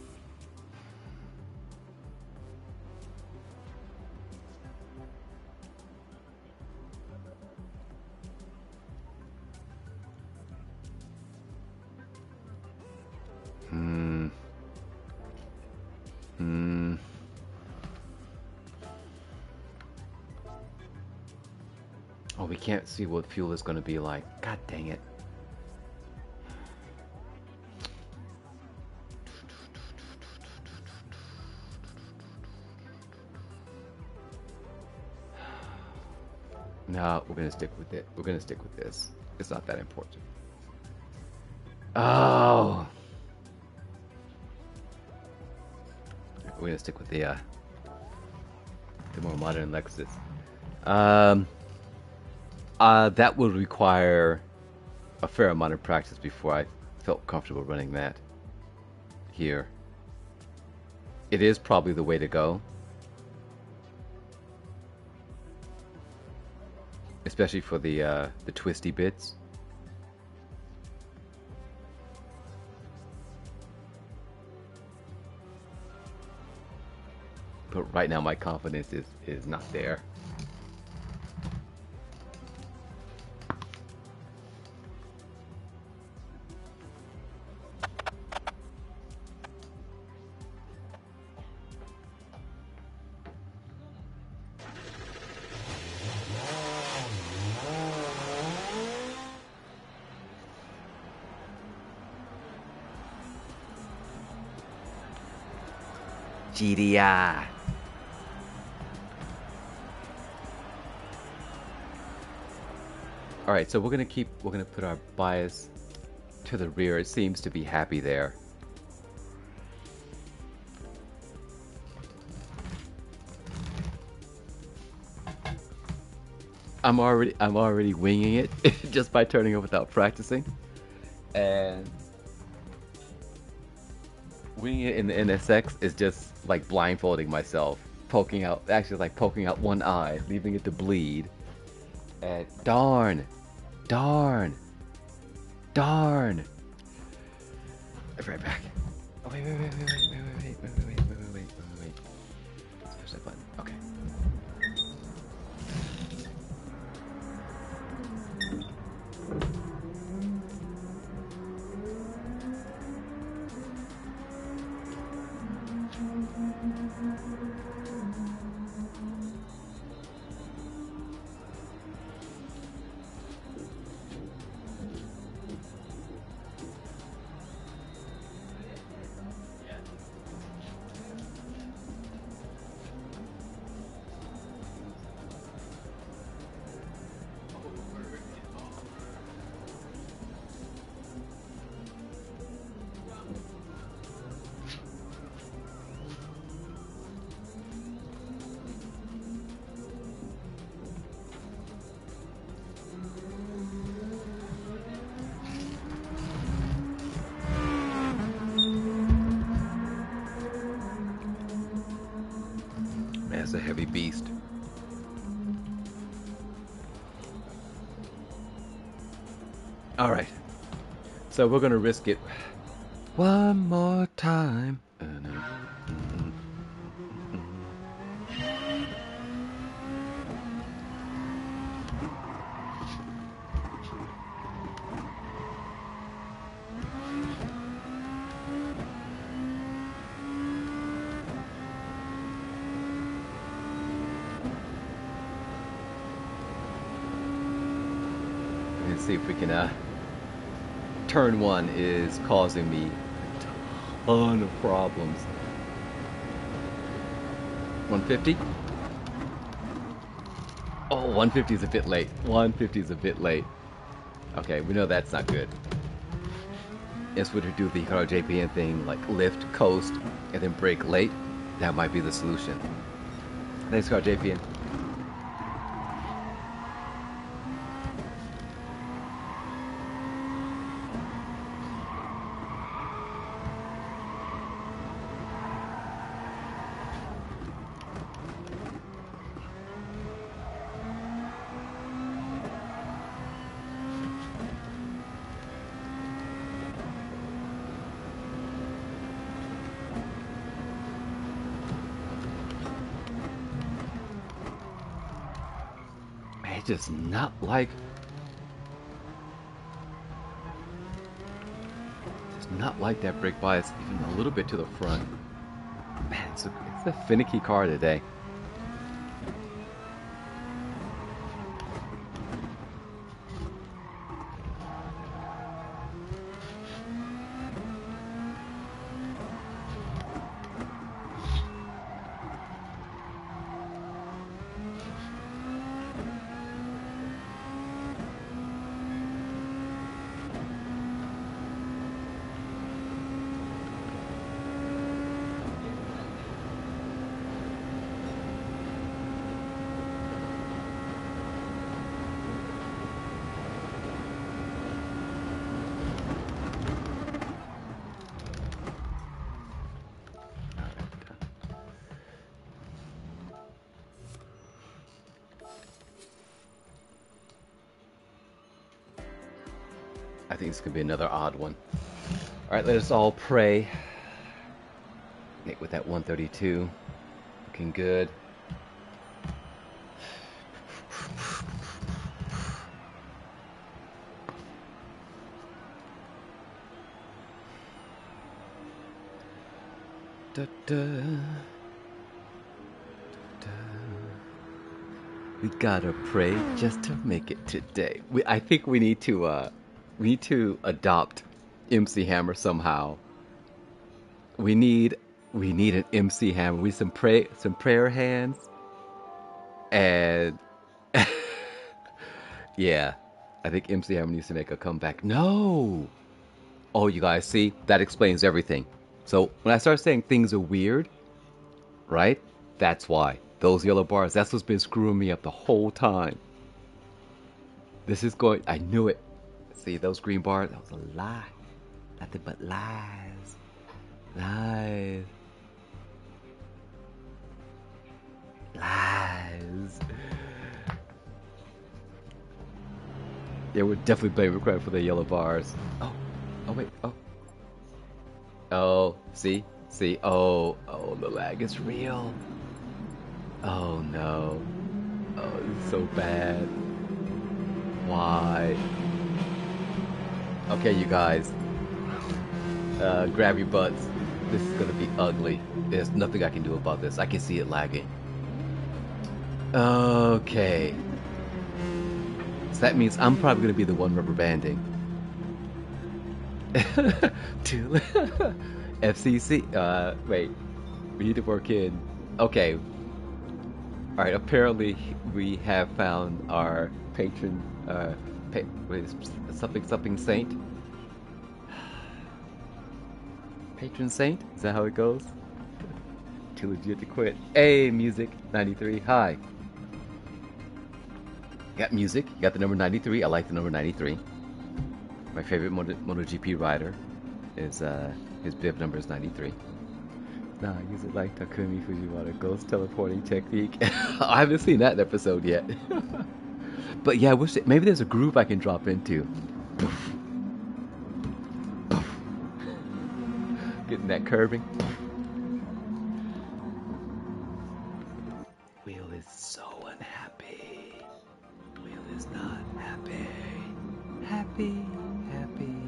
Hmm. Hmm. Oh, we can't see what fuel is going to be like. God dang it. No, we're going to stick with it. We're going to stick with this. It's not that important. Oh. We're gonna stick with the uh, the more modern Lexus. Um, uh, that would require a fair amount of practice before I felt comfortable running that here. It is probably the way to go, especially for the uh, the twisty bits. But right now my confidence is, is not there. G D I. All right, so we're gonna keep, we're gonna put our bias to the rear. It seems to be happy there. I'm already, I'm already winging it just by turning it without practicing, and winging it in the N S X is just like blindfolding myself, poking out, actually like poking out one eye, leaving it to bleed. And darn, darn, darn. I'll be right back. Oh wait, wait, wait, wait, wait, wait, wait, wait, wait, wait, wait, wait, wait, wait, wait. Let's push that button. Okay. That's a heavy beast. All right. So we're gonna risk it one more time. Let's see if we can uh turn one is causing me a ton of problems. one fifty? Oh, one fifty is a bit late. one fifty is a bit late. Okay, we know that's not good. If we were to do the Hikaru J P N thing, like lift, coast, and then brake late, that might be the solution. Thanks, Hikaru J P N. Just not like just not like that brake bias even a little bit to the front. Man, it's a, it's a finicky car today. I think this could be another odd one. Alright, let us all pray. Nick with that one thirty-two. Looking good. Da, da. Da, da. We gotta pray just to make it today. We, I think we need to uh We need to adopt M C Hammer somehow. We need we need an M C Hammer. We need some pray some prayer hands. And yeah, I think M C Hammer needs to make a comeback. No. Oh, you guys see? That explains everything. So when I start saying things are weird, right? That's why. Those yellow bars, that's what's been screwing me up the whole time. This is going I knew it. See those green bars? That was a lie. Nothing but lies. Lies. Lies. Yeah, we're definitely blaming credit for the yellow bars. Oh. Oh, wait. Oh. Oh. See? See? Oh. Oh, the lag is real. Oh, no. Oh, it's so bad. Why? Okay, you guys, uh, grab your butts. This is gonna be ugly. There's nothing I can do about this. I can see it lagging. Okay. So that means I'm probably gonna be the one rubber banding. To F C C. Uh, wait. We need to work in. Okay. All right. Apparently, we have found our patron. Uh, pa wait, something something saint. Patron saint. Is that how it goes? Too legit to quit. Hey, music ninety-three. Hi. Got music. You got the number ninety-three. I like the number ninety-three. My favorite Moto MotoGP rider is uh, his bib number is ninety-three. Nah, use it like Takumi Fujiwara ghost teleporting technique. I haven't seen that episode yet. But yeah, I wish it, maybe there's a groove I can drop into. Getting that curving. Wheel is so unhappy. Wheel is not happy. Happy, happy.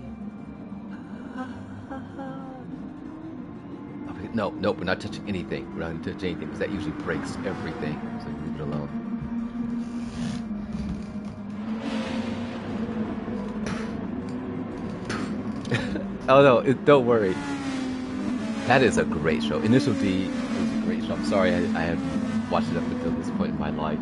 No, no, we're not touching anything. We're not going to touch anything because that usually breaks everything. So leave it alone. Oh no, it, don't worry. That is a great show. Initial D was a great show. I'm sorry I, I haven't watched it up until this point in my life.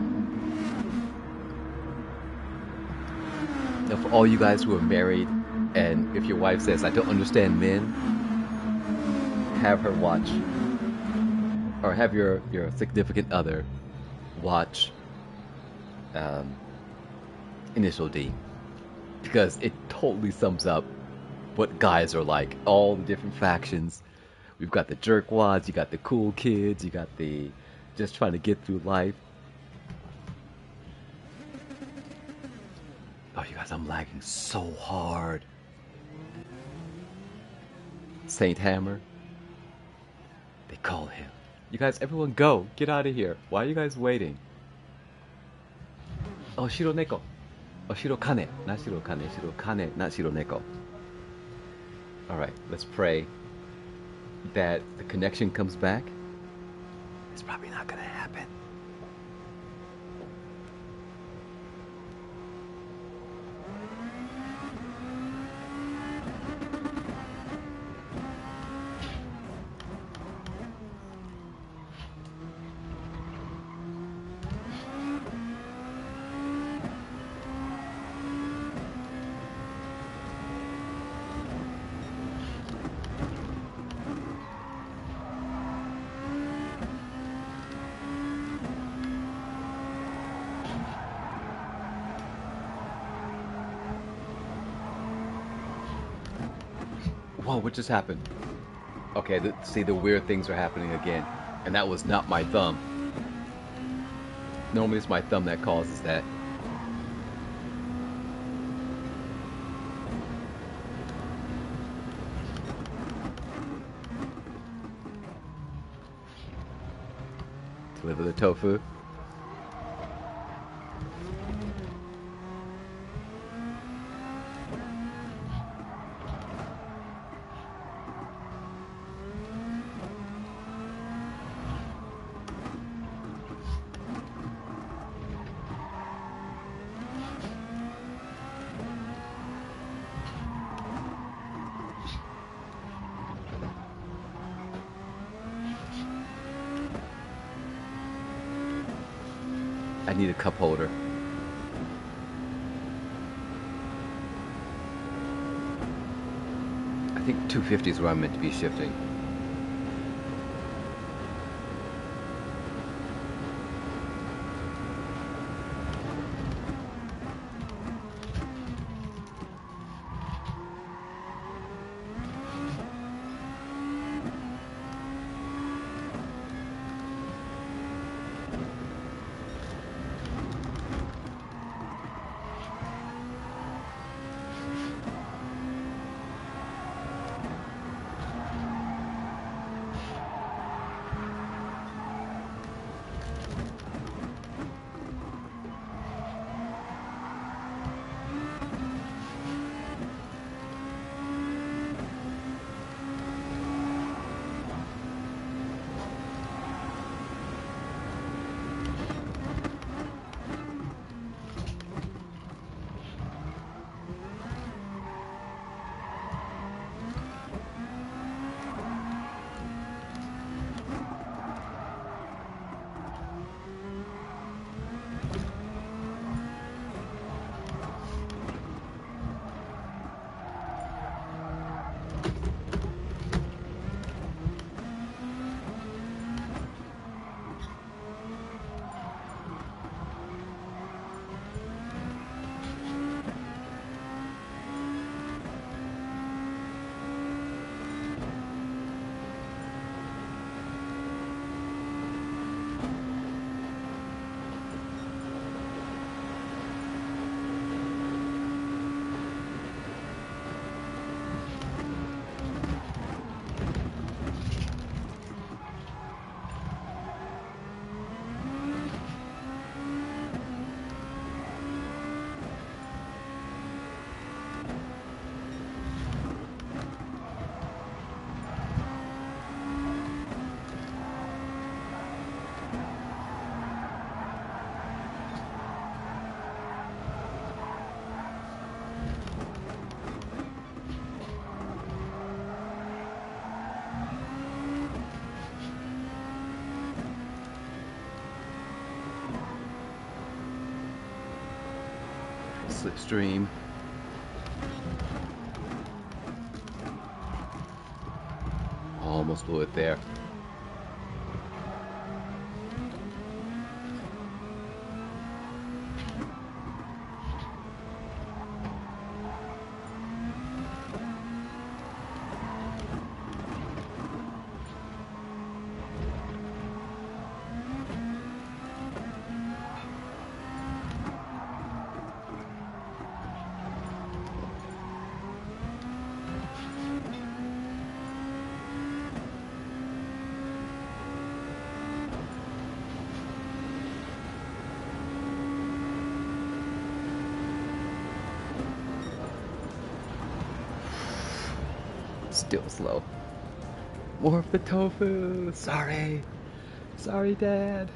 Now, for all you guys who are married, and if your wife says, I don't understand men, have her watch, or have your, your significant other watch um, Initial D. Because it totally sums up what guys are like. All the different factions. We've got the jerkwads, you got the cool kids, you got the just trying to get through life. Oh, you guys, I'm lagging so hard. Saint Hammer. They call him. You guys, everyone go. Get out of here. Why are you guys waiting? Oh, Shiro Neko. Oh, Shiro Kane. Not Shiro Kane. Shiro Kane, not Shiro Neko. Alright, let's pray that the connection comes back. It's probably not going to happen. Whoa, what just happened? Okay, the, see, the weird things are happening again. And that was not my thumb. Normally it's my thumb that causes that. Deliver the tofu. I need a cup holder. I think two fifty is where I'm meant to be shifting. slipstream. Almost blew it there. Still slow. More of the tofu. Sorry. Sorry, Dad.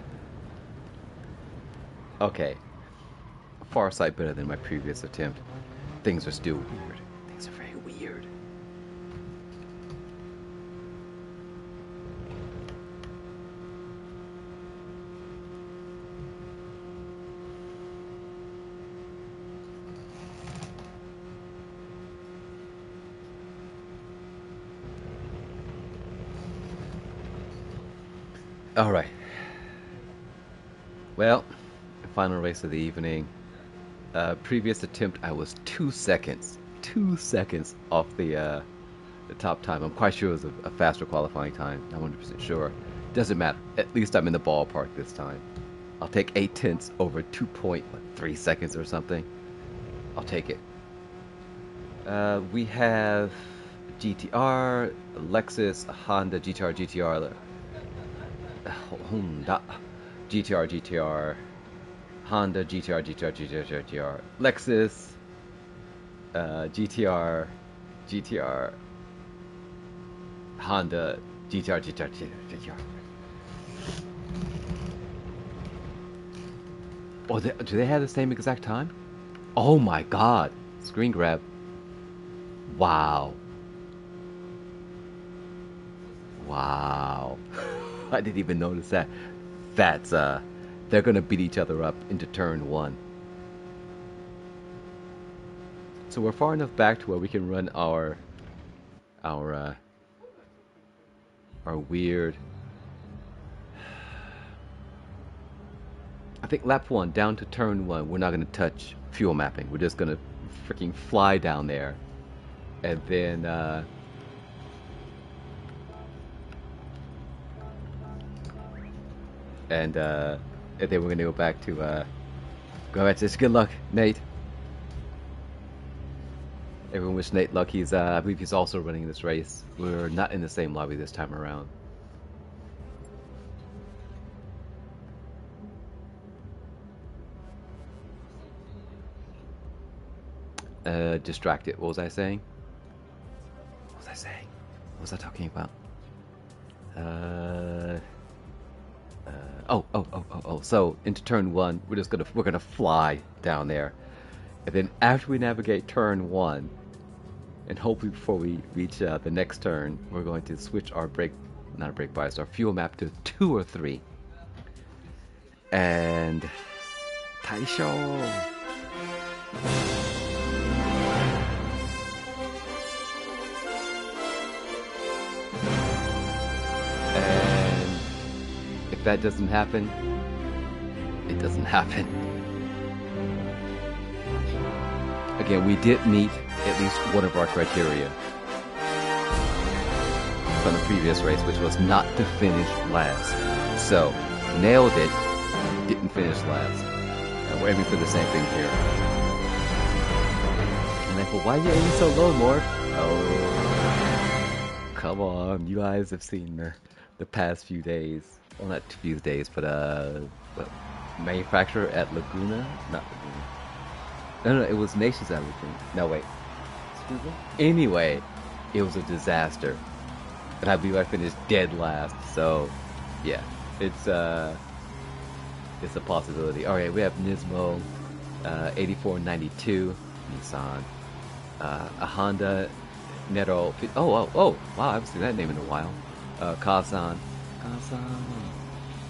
Okay. Far sight better than my previous attempt. Things are still weird. Things are very weird. All right. Well, final race of the evening. Uh, previous attempt, I was two seconds, two seconds off the uh, the top time. I'm quite sure it was a, a faster qualifying time. Not one hundred percent sure. Doesn't matter. At least I'm in the ballpark this time. I'll take eight tenths over two point three seconds or something. I'll take it. Uh, we have G T R, Lexus, Honda, G T R, G T R. Honda, G T R, G T R, Honda, G T R, G T R, G T R, G T R, Lexus, uh, G T R, G T R, Honda, G T R, G T R, G T R. Oh, they, do they have the same exact time? Oh my God! Screen grab. Wow. Wow. I didn't even notice that. That's, uh, they're gonna beat each other up into turn one. So we're far enough back to where we can run our, our, uh, our weird, I think lap one, down to turn one, we're not gonna touch fuel mapping. We're just gonna freaking fly down there. And then, uh, And, uh, and then we're gonna go back to, uh, go back to this. Good luck, Nate. Everyone wish Nate luck. He's, uh, I believe he's also running this race. We're not in the same lobby this time around. Uh, distracted. What was I saying? What was I saying? What was I talking about? Uh... Uh, oh, oh, oh, oh, oh. So into turn one, we're just gonna we're gonna fly down there, and then after we navigate turn one, and hopefully before we reach uh, the next turn, we're going to switch our brake, not a brake bias, our fuel map to two or three, and Taisho. If that doesn't happen, it doesn't happen. Again, we did meet at least one of our criteria from the previous race, which was not to finish last. So, nailed it, didn't finish last. And we're aiming for the same thing here. And like, well, why are you aiming so low, Morph? Oh, come on, you guys have seen the, the past few days. Well, not a few days, but uh, what, manufacturer at Laguna? Not Laguna. No, no, it was Nations at Laguna. No, wait. Excuse me? Anyway, it was a disaster. And I believe I finished dead last. So, yeah, it's uh, it's a possibility. All right, we have Nismo, uh, eighty-four ninety-two, Nissan, uh, a Honda, Nero. Oh, oh, oh! Wow, I haven't seen that name in a while. Uh, Kazan.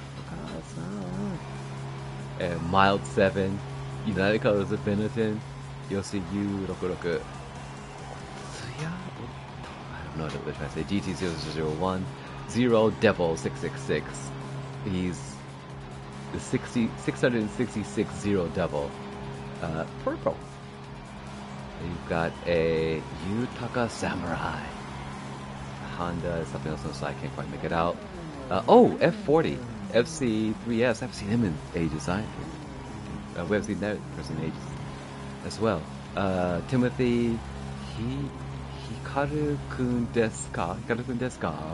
And Mild seven, United Colors of Benetton, You'll see you, Roku Roku. Tsuya? I don't know what they're trying to say. G T zero zero one, Zero Devil six six six. He's the sixty, six sixty-six Zero Devil. Uh, purple. You've got a Yutaka Samurai. Honda is something else on the side, I can't quite make it out. Uh, oh, F forty. F C three S. I haven't seen him in ages. I, uh, we haven't seen that person in ages as well. Uh, Timothy Hi, Hikaru kun desu ka? Hikaru kun desu ka?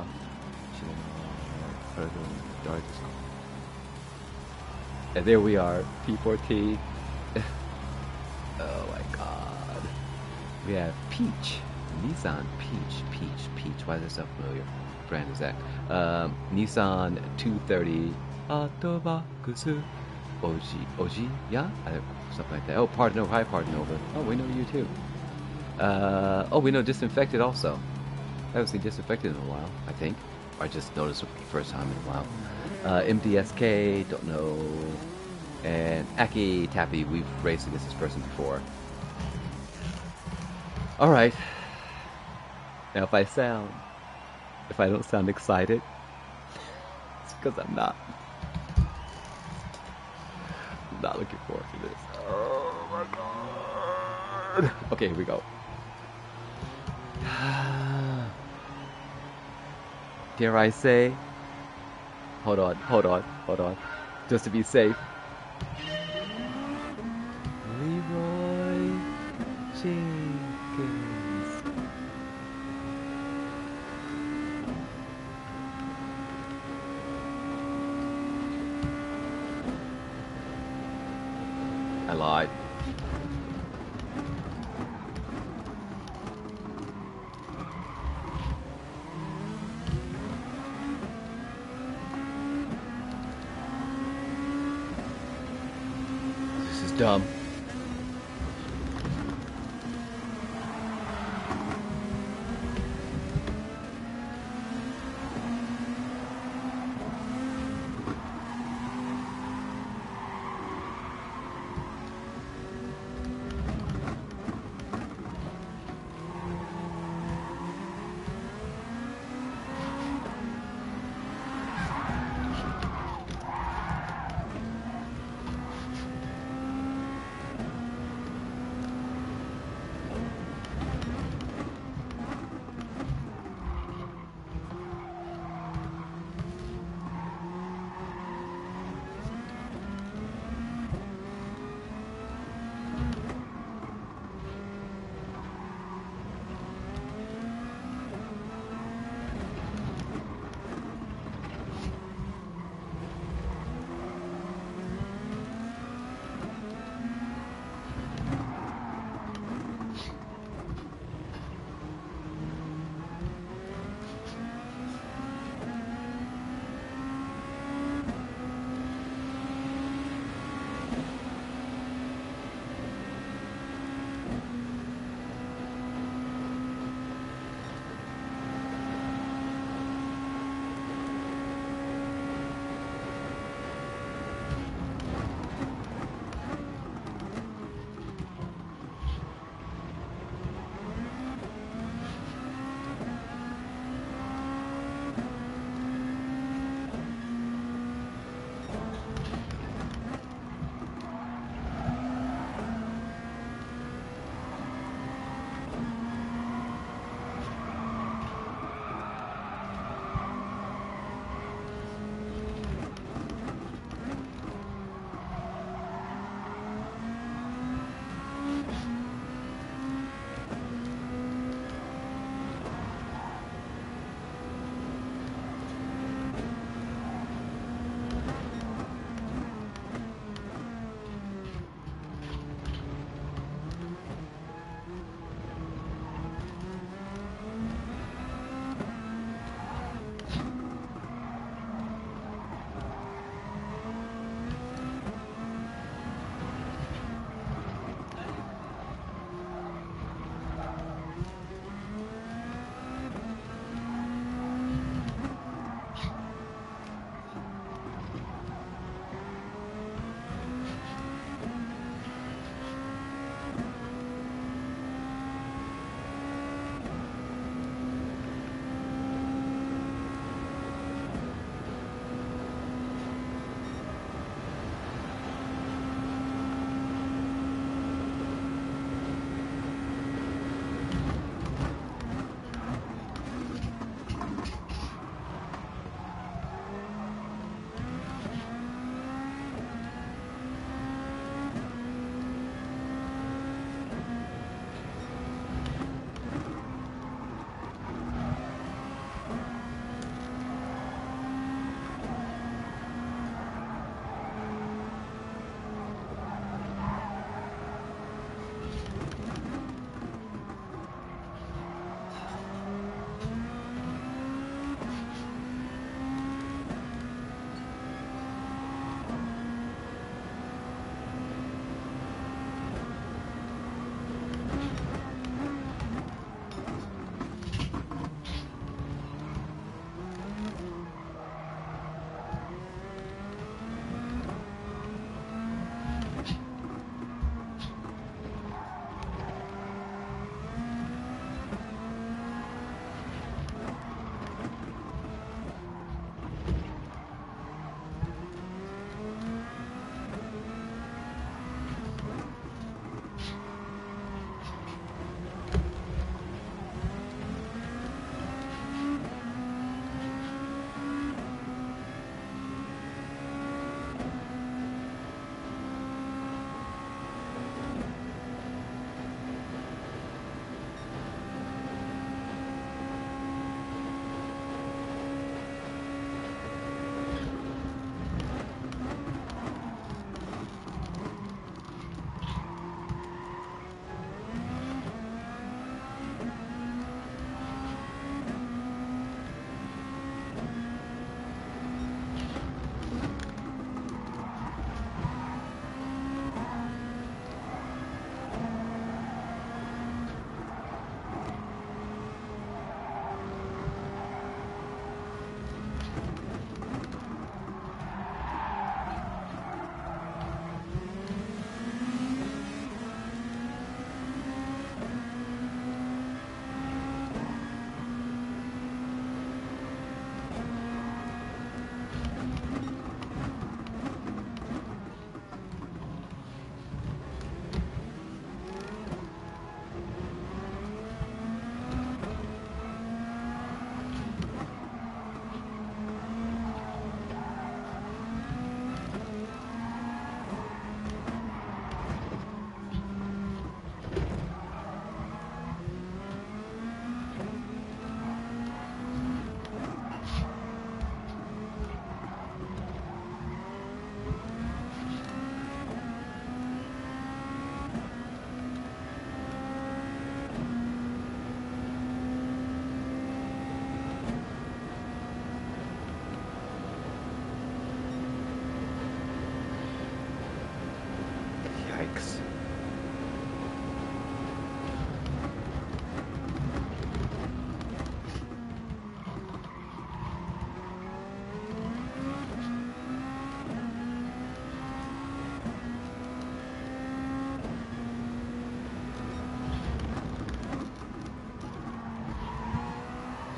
And there we are, P fourteen. Oh my god. We have Peach. Nissan Peach. Peach. Peach. Why is that so familiar? What brand is that? Um, Nissan two thirty. Autobakusu. Oji. Oji? Yeah? I, something like that. Oh, Pardon Over. Hi, Pardon Over. Oh, we know you too. Uh, oh, we know Disinfected also. I haven't seen Disinfected in a while, I think. Or I just noticed it for the first time in a while. Uh, M D S K, don't know. And Aki Tappy, we've raced against this person before. Alright. Now if I sound, if I don't sound excited, it's because I'm not. I'm not looking forward to this. Oh my god. Okay, here we go. Dare I say? Hold on, hold on, hold on. Just to be safe. Leroy Jenkins. I lied. This is dumb.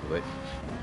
to it.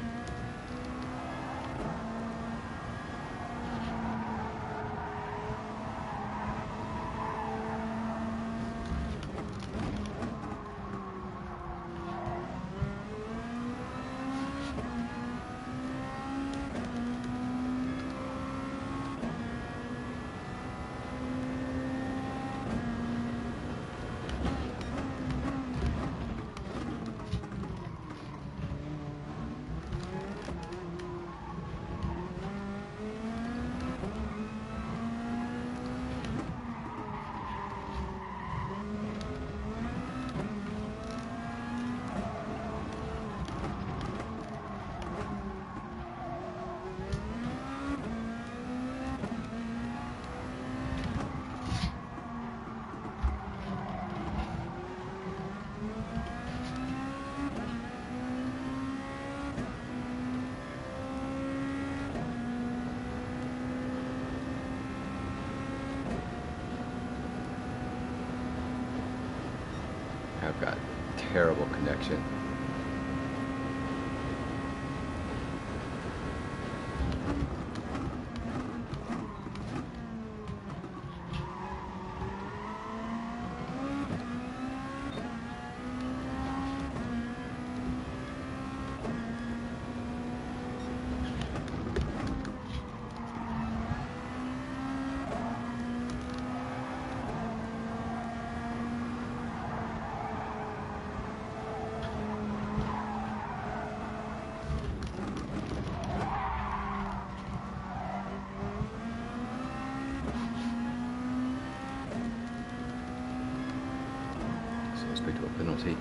I've got terrible connection. To a penalty.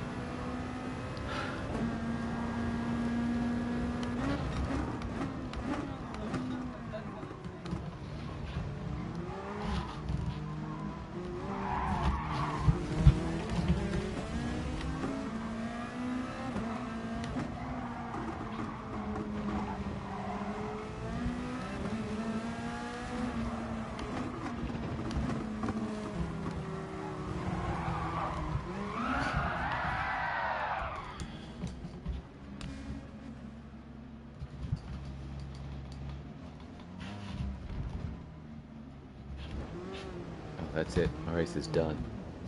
That's it. My race is done.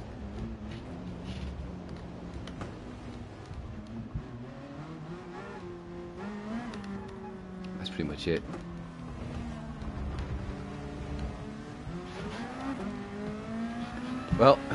That's pretty much it. Well,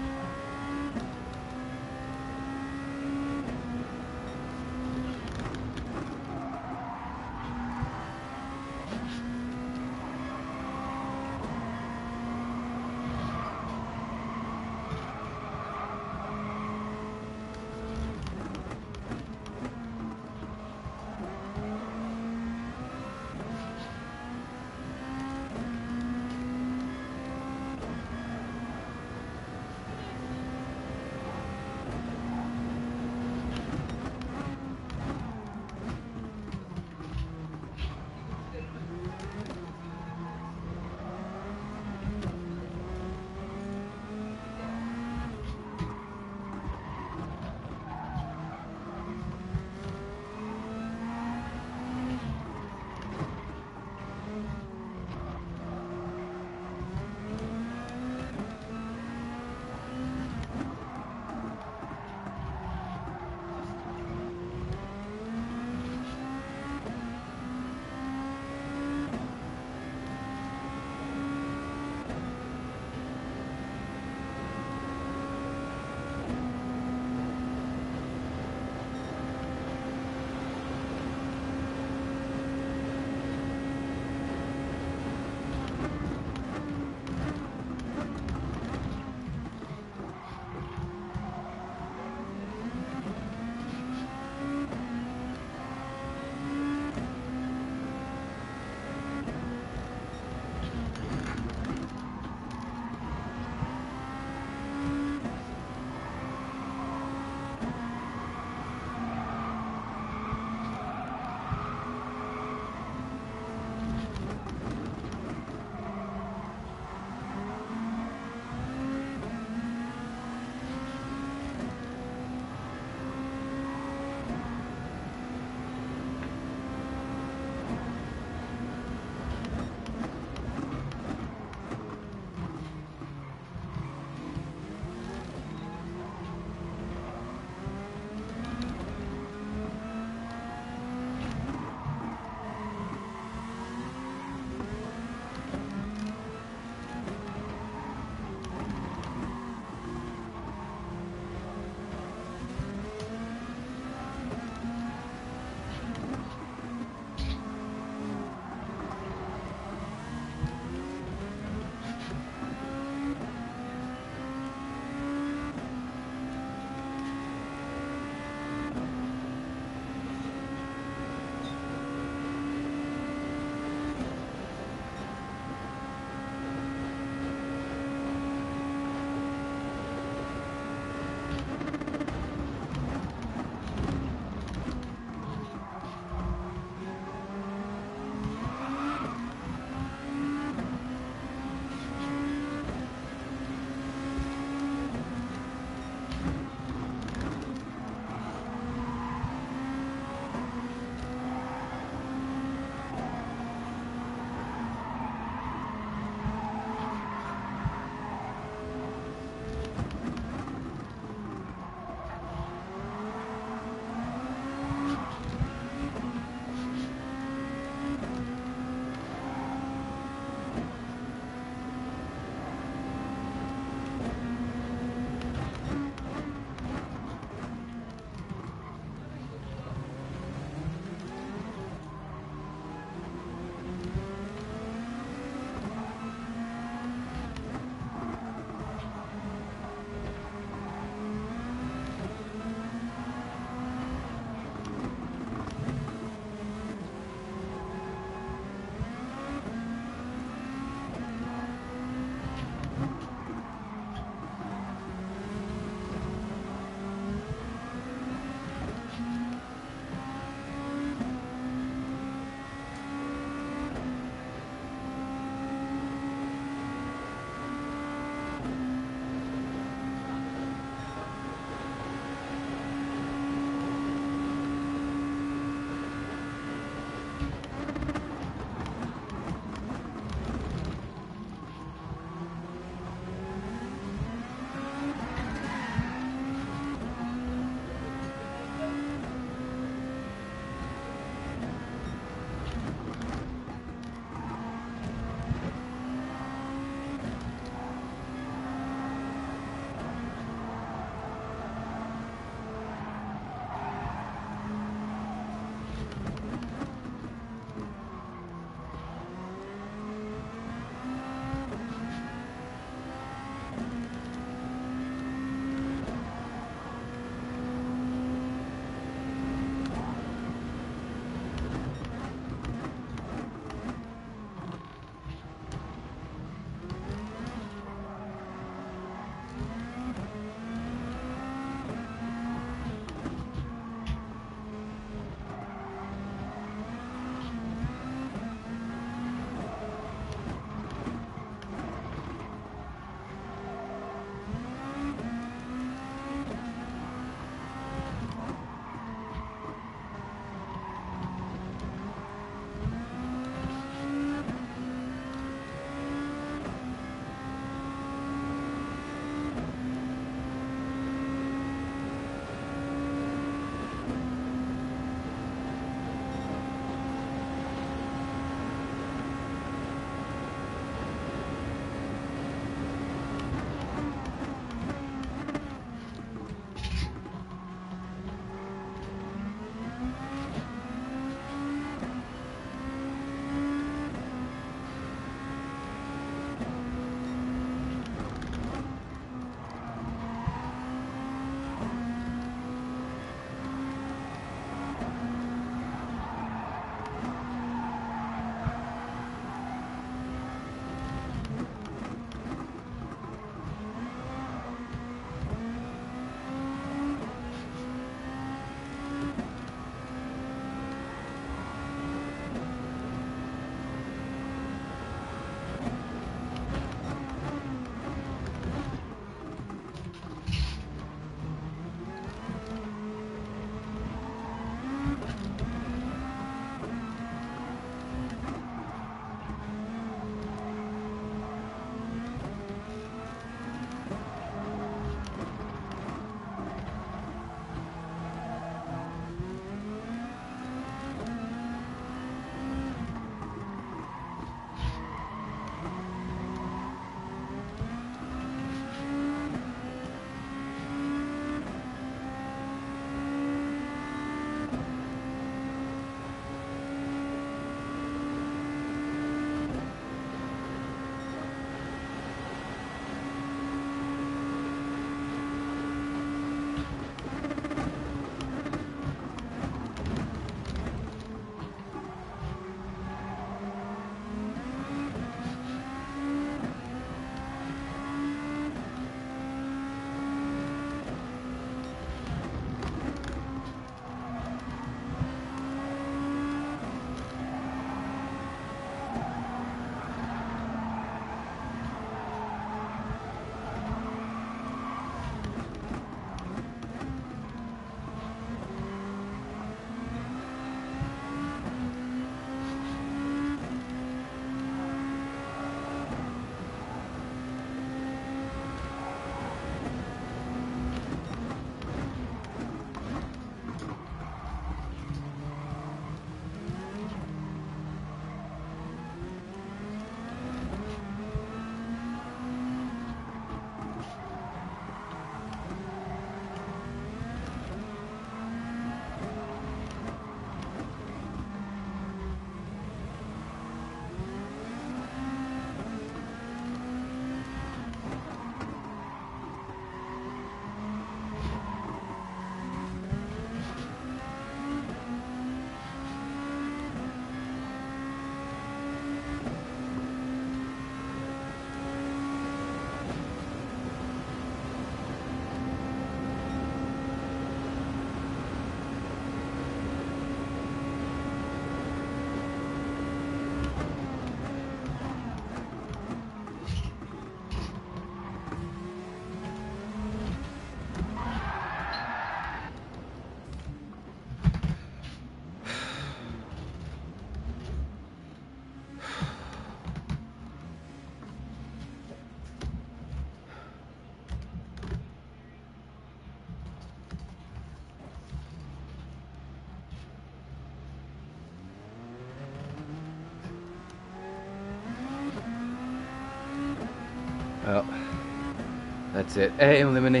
That's it. Hey, Lemony.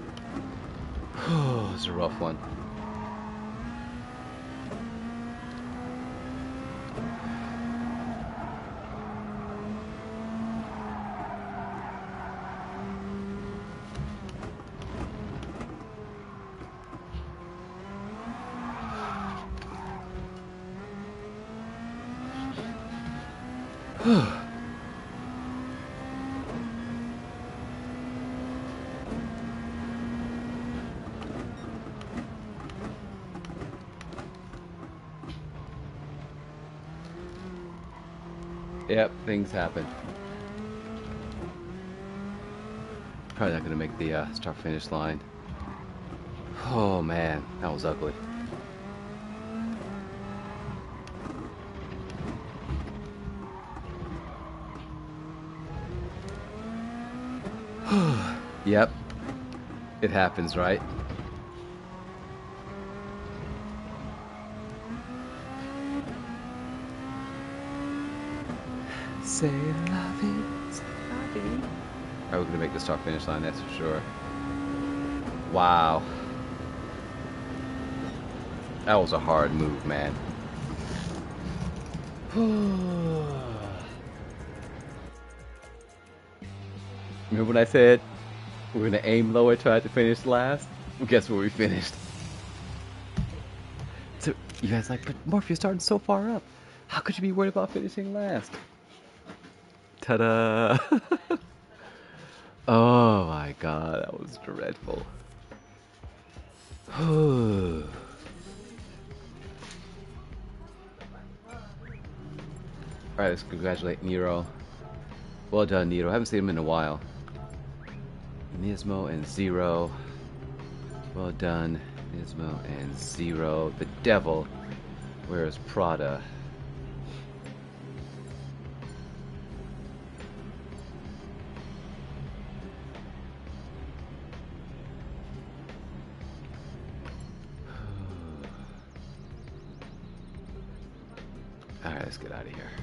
Oh, it's a rough one. Yep, things happen. Probably not gonna make the uh, start finish line. Oh man, that was ugly. Yep, it happens, right? Say love it, Alright, we're gonna make the start finish line, that's for sure. Wow. That was a hard move, man. Remember what I said? We're gonna aim lower, try to finish last? Well, guess where we finished? So, you guys like, but Morph, you're starting so far up. How could you be worried about finishing last? Ta-da! Oh my god, that was dreadful. Alright, let's congratulate Nero. Well done, Nero. I haven't seen him in a while. Nismo and Zero. Well done, Nismo and Zero. The devil. Where is Prada? Alright, let's get out of here.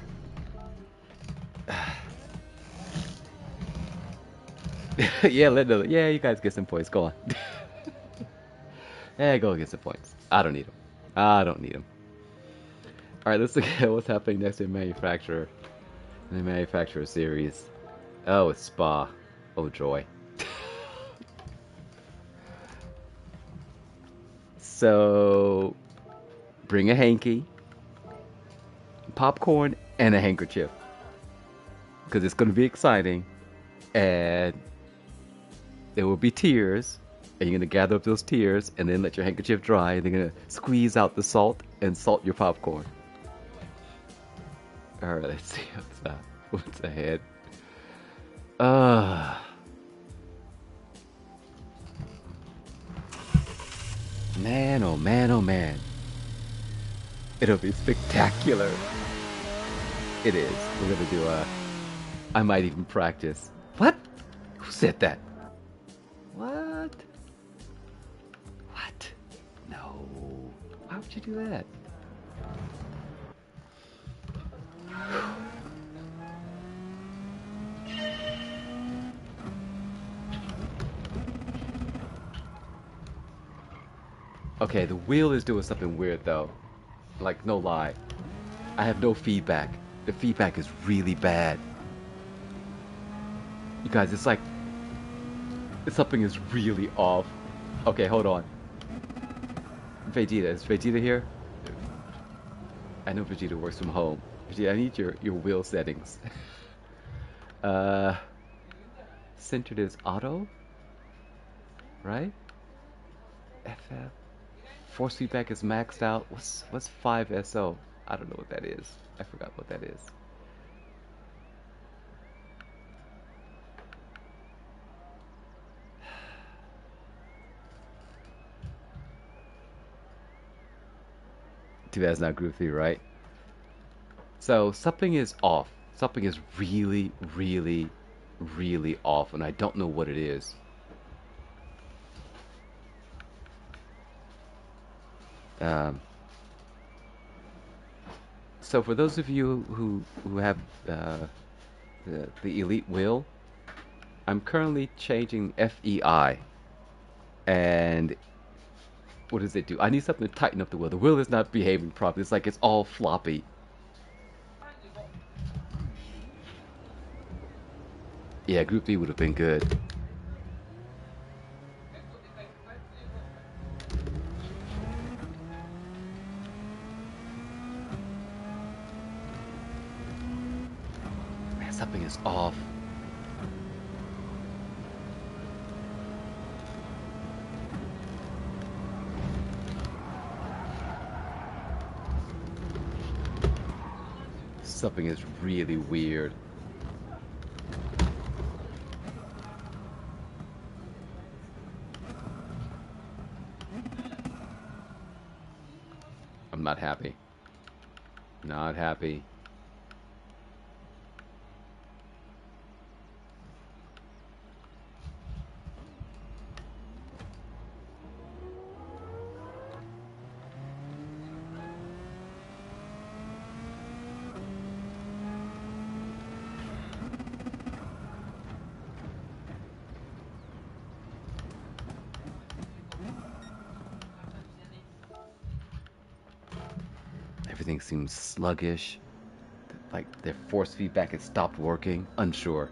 Yeah, let the, yeah, you guys get some points. Go on. Yeah, go get some points. I don't need them. I don't need them. Alright, let's look at what's happening next in Manufacturer. In the Manufacturer series. Oh, it's Spa. Oh, joy. So, bring a hanky, popcorn, and a handkerchief. Because it's going to be exciting. And there will be tears. And you're going to gather up those tears and then let your handkerchief dry. And you're going to squeeze out the salt and salt your popcorn. Alright, let's see what's, uh, what's ahead. Uh, man, oh man, oh man. It'll be spectacular. It is. We're going to do a... I might even practice. What? Who said that? What? What? No. Why would you do that? Okay, the wheel is doing something weird though. Like, no lie. I have no feedback. The feedback is really bad. You guys, it's like... something is really off. Okay, hold on. Vegeta, is Vegeta here? I know Vegeta works from home. Vegeta, I need your, your wheel settings. uh, centered is auto? Right? F F. Force feedback is maxed out. What's what's five S O? I don't know what that is. I forgot what that is. Too bad it's not Group three, right? So something is off. Something is really, really, really off, and I don't know what it is. Um, so for those of you who who have uh, the, the elite will, I'm currently changing F E I, and what does it do? I need something to tighten up the wheel. The wheel is not behaving properly. It's like it's all floppy. Yeah, Group B would have been good. Man, something is off. Something is really weird. I'm not happy. Not happy. Everything seems sluggish. Like their force feedback has stopped working. Unsure.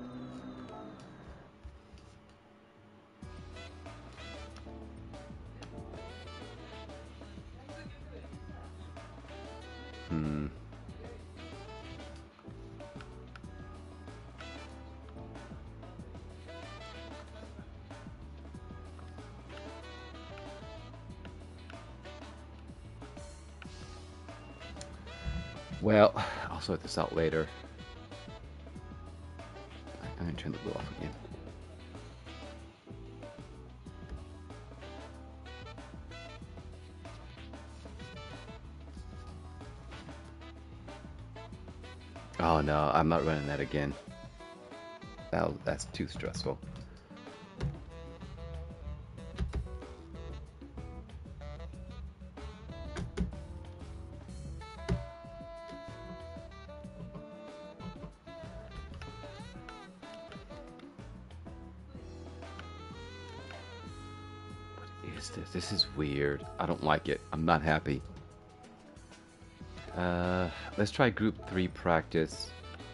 Hmm. Well, I'll sort this out later. I'm gonna turn the wheel off again. Oh no, I'm not running that again. That, that's too stressful. What is this? This is weird. I don't like it. I'm not happy. Uh, let's try group three practice.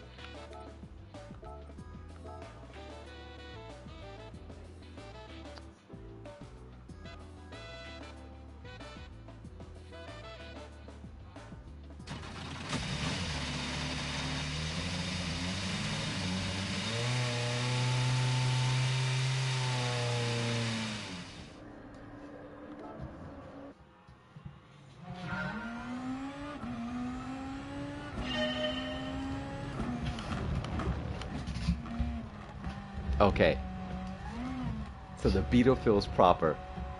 Okay. So the beetle feels proper.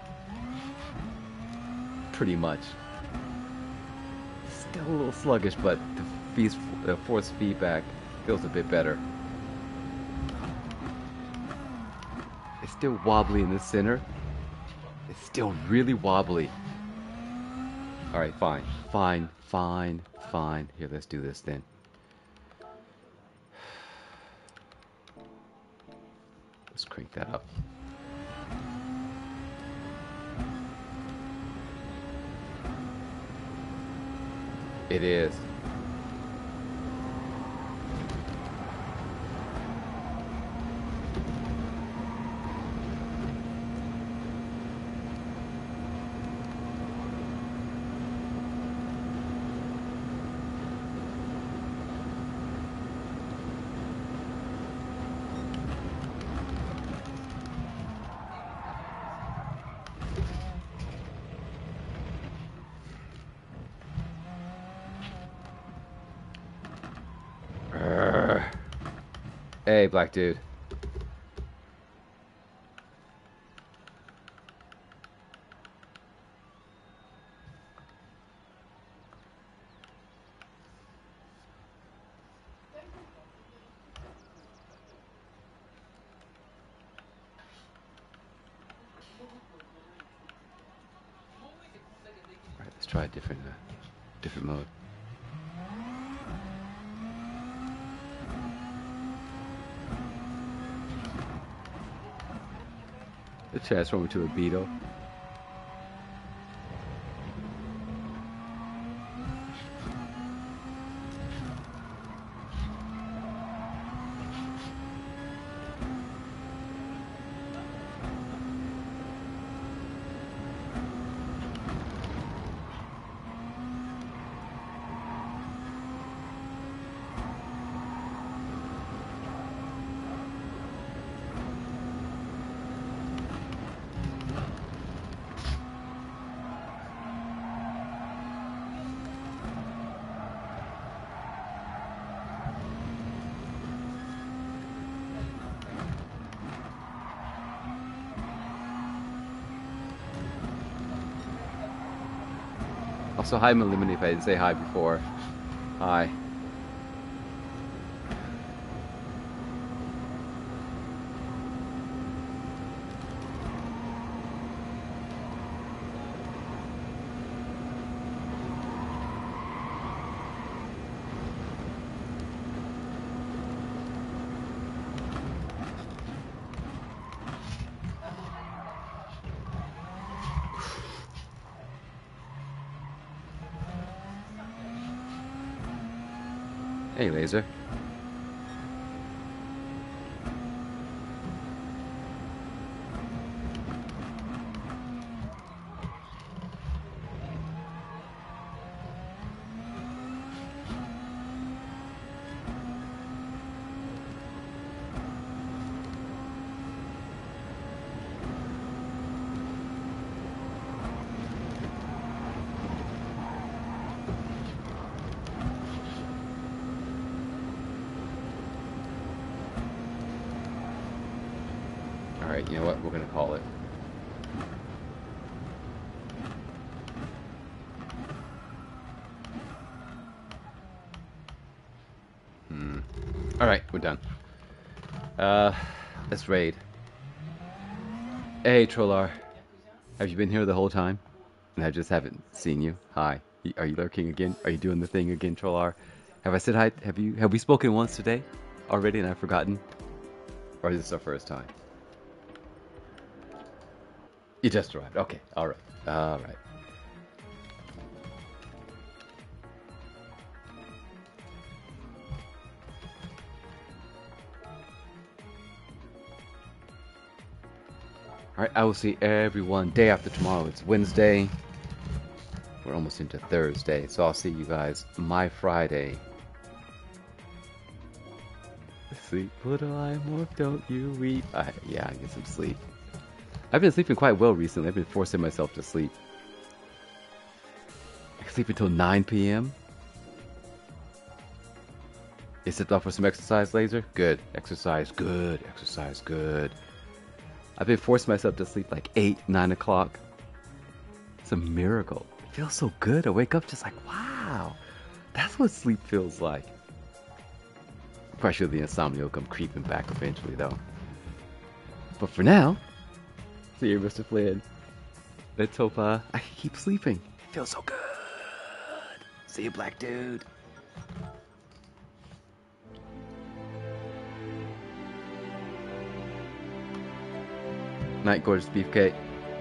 Pretty much. Still a little sluggish, but the, fees, the force feedback feels a bit better. It's still wobbly in the center. It's still really wobbly. Alright, fine. Fine, fine, fine. Here, let's do this then. Let's crank that up. It is. Hey, black dude. All right, let's try a different, uh, different mode. Transform into a beetle. Also, hi, Melimini, if I didn't say hi before. Hi. Hey, Laser. Alright, you know what? We're gonna call it. Hmm. Alright, we're done. Uh, let's raid. Hey, Trollar. Have you been here the whole time? And I just haven't seen you. Hi. Are you lurking again? Are you doing the thing again, Trollar? Have I said hi? Have you? Have we spoken once today already and I've forgotten? Or is this our first time? You just arrived. Okay. All right. All right. All right. I will see everyone day after tomorrow. It's Wednesday. We're almost into Thursday, so I'll see you guys my Friday. Sleep, little eye, more don't you weep. I, yeah, I get some sleep. I've been sleeping quite well recently. I've been forcing myself to sleep. I can sleep until nine p m You sit up for some exercise, Laser? Good. Exercise, good. Exercise, good. I've been forcing myself to sleep like eight, nine o'clock. It's a miracle. It feels so good. I wake up just like, wow. That's what sleep feels like. Probably sure the insomnia will come creeping back eventually, though. But for now, see you, Mister Flynn. Let's hope uh, I can keep sleeping. It feels so good. See you, black dude. Night, gorgeous beefcake.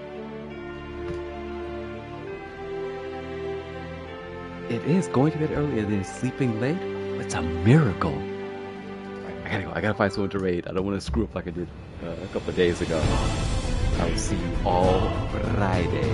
It is going to bed earlier than sleeping late. It's a miracle. I gotta go. I gotta find someone to raid. I don't want to screw up like I did uh, a couple of days ago. I will see you all Friday.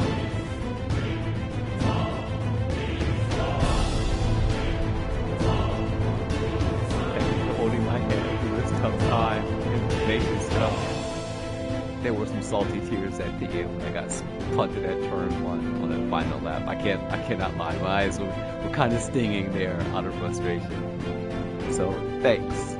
Thank you for holding my hand through this tough time and making this tough. There were some salty tears at the end when I got punted at turn one on that final lap. I can't, I cannot lie. My eyes were, were kind of stinging there out of frustration. So, thanks.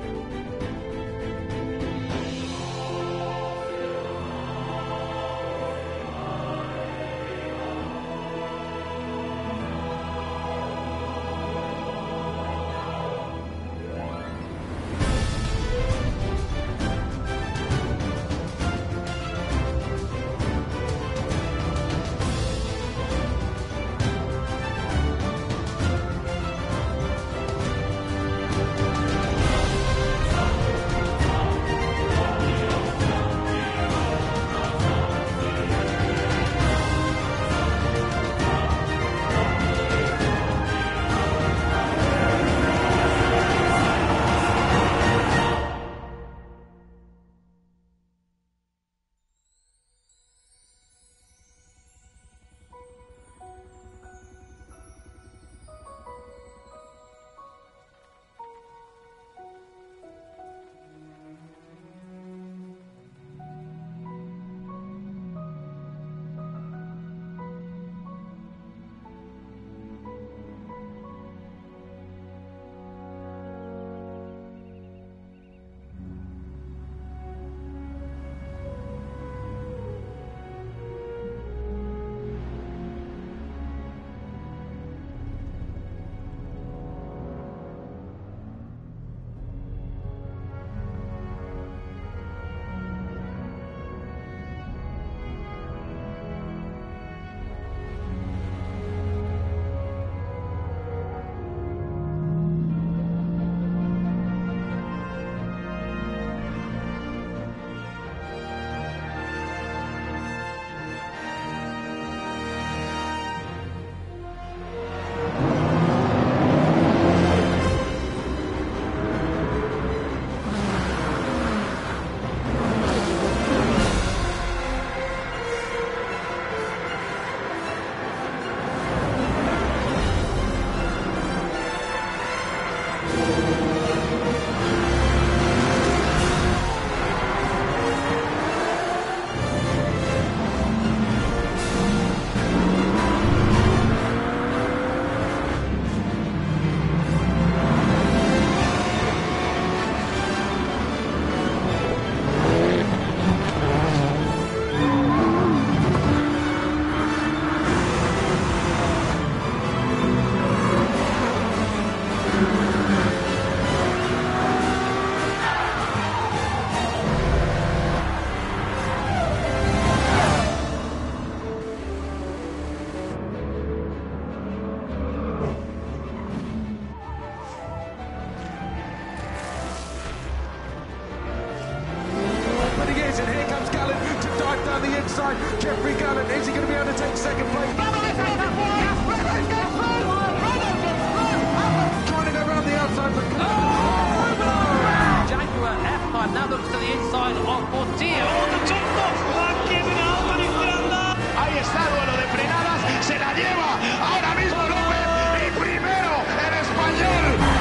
racing. Here comes Gallen to dive down the inside. Jeffrey Gallen, is he going to be able to take second place? Trying to go around the outside, but Jaguar F five now looks to the inside of Portillo. Ahí está el duelo de frenadas, se la lleva ahora mismo López y primero el español.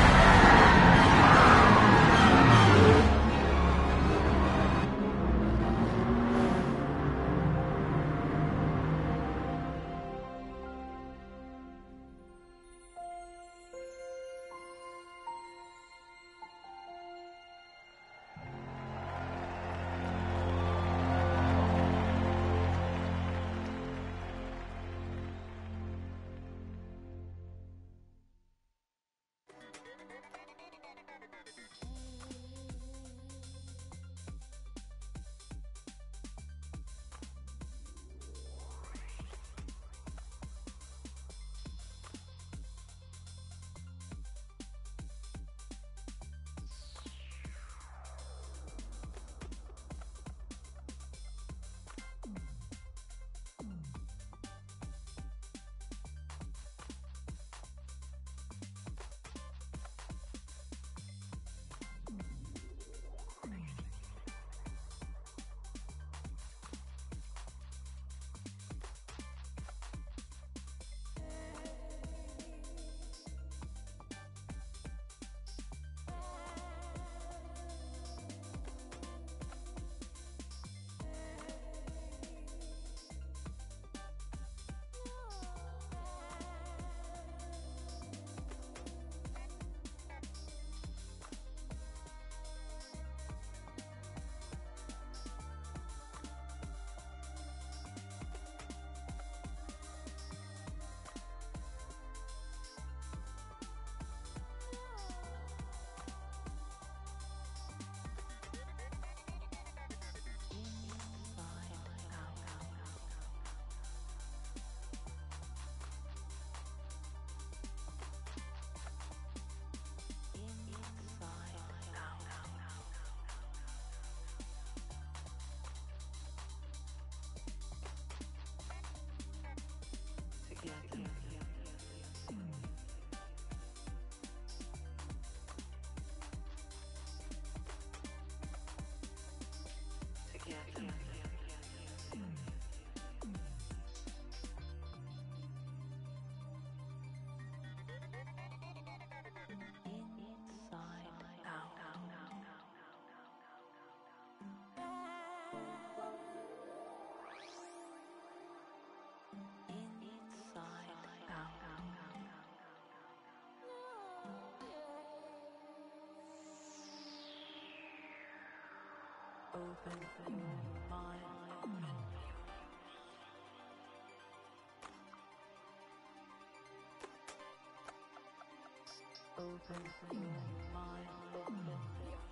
Open your mind. Open your mind.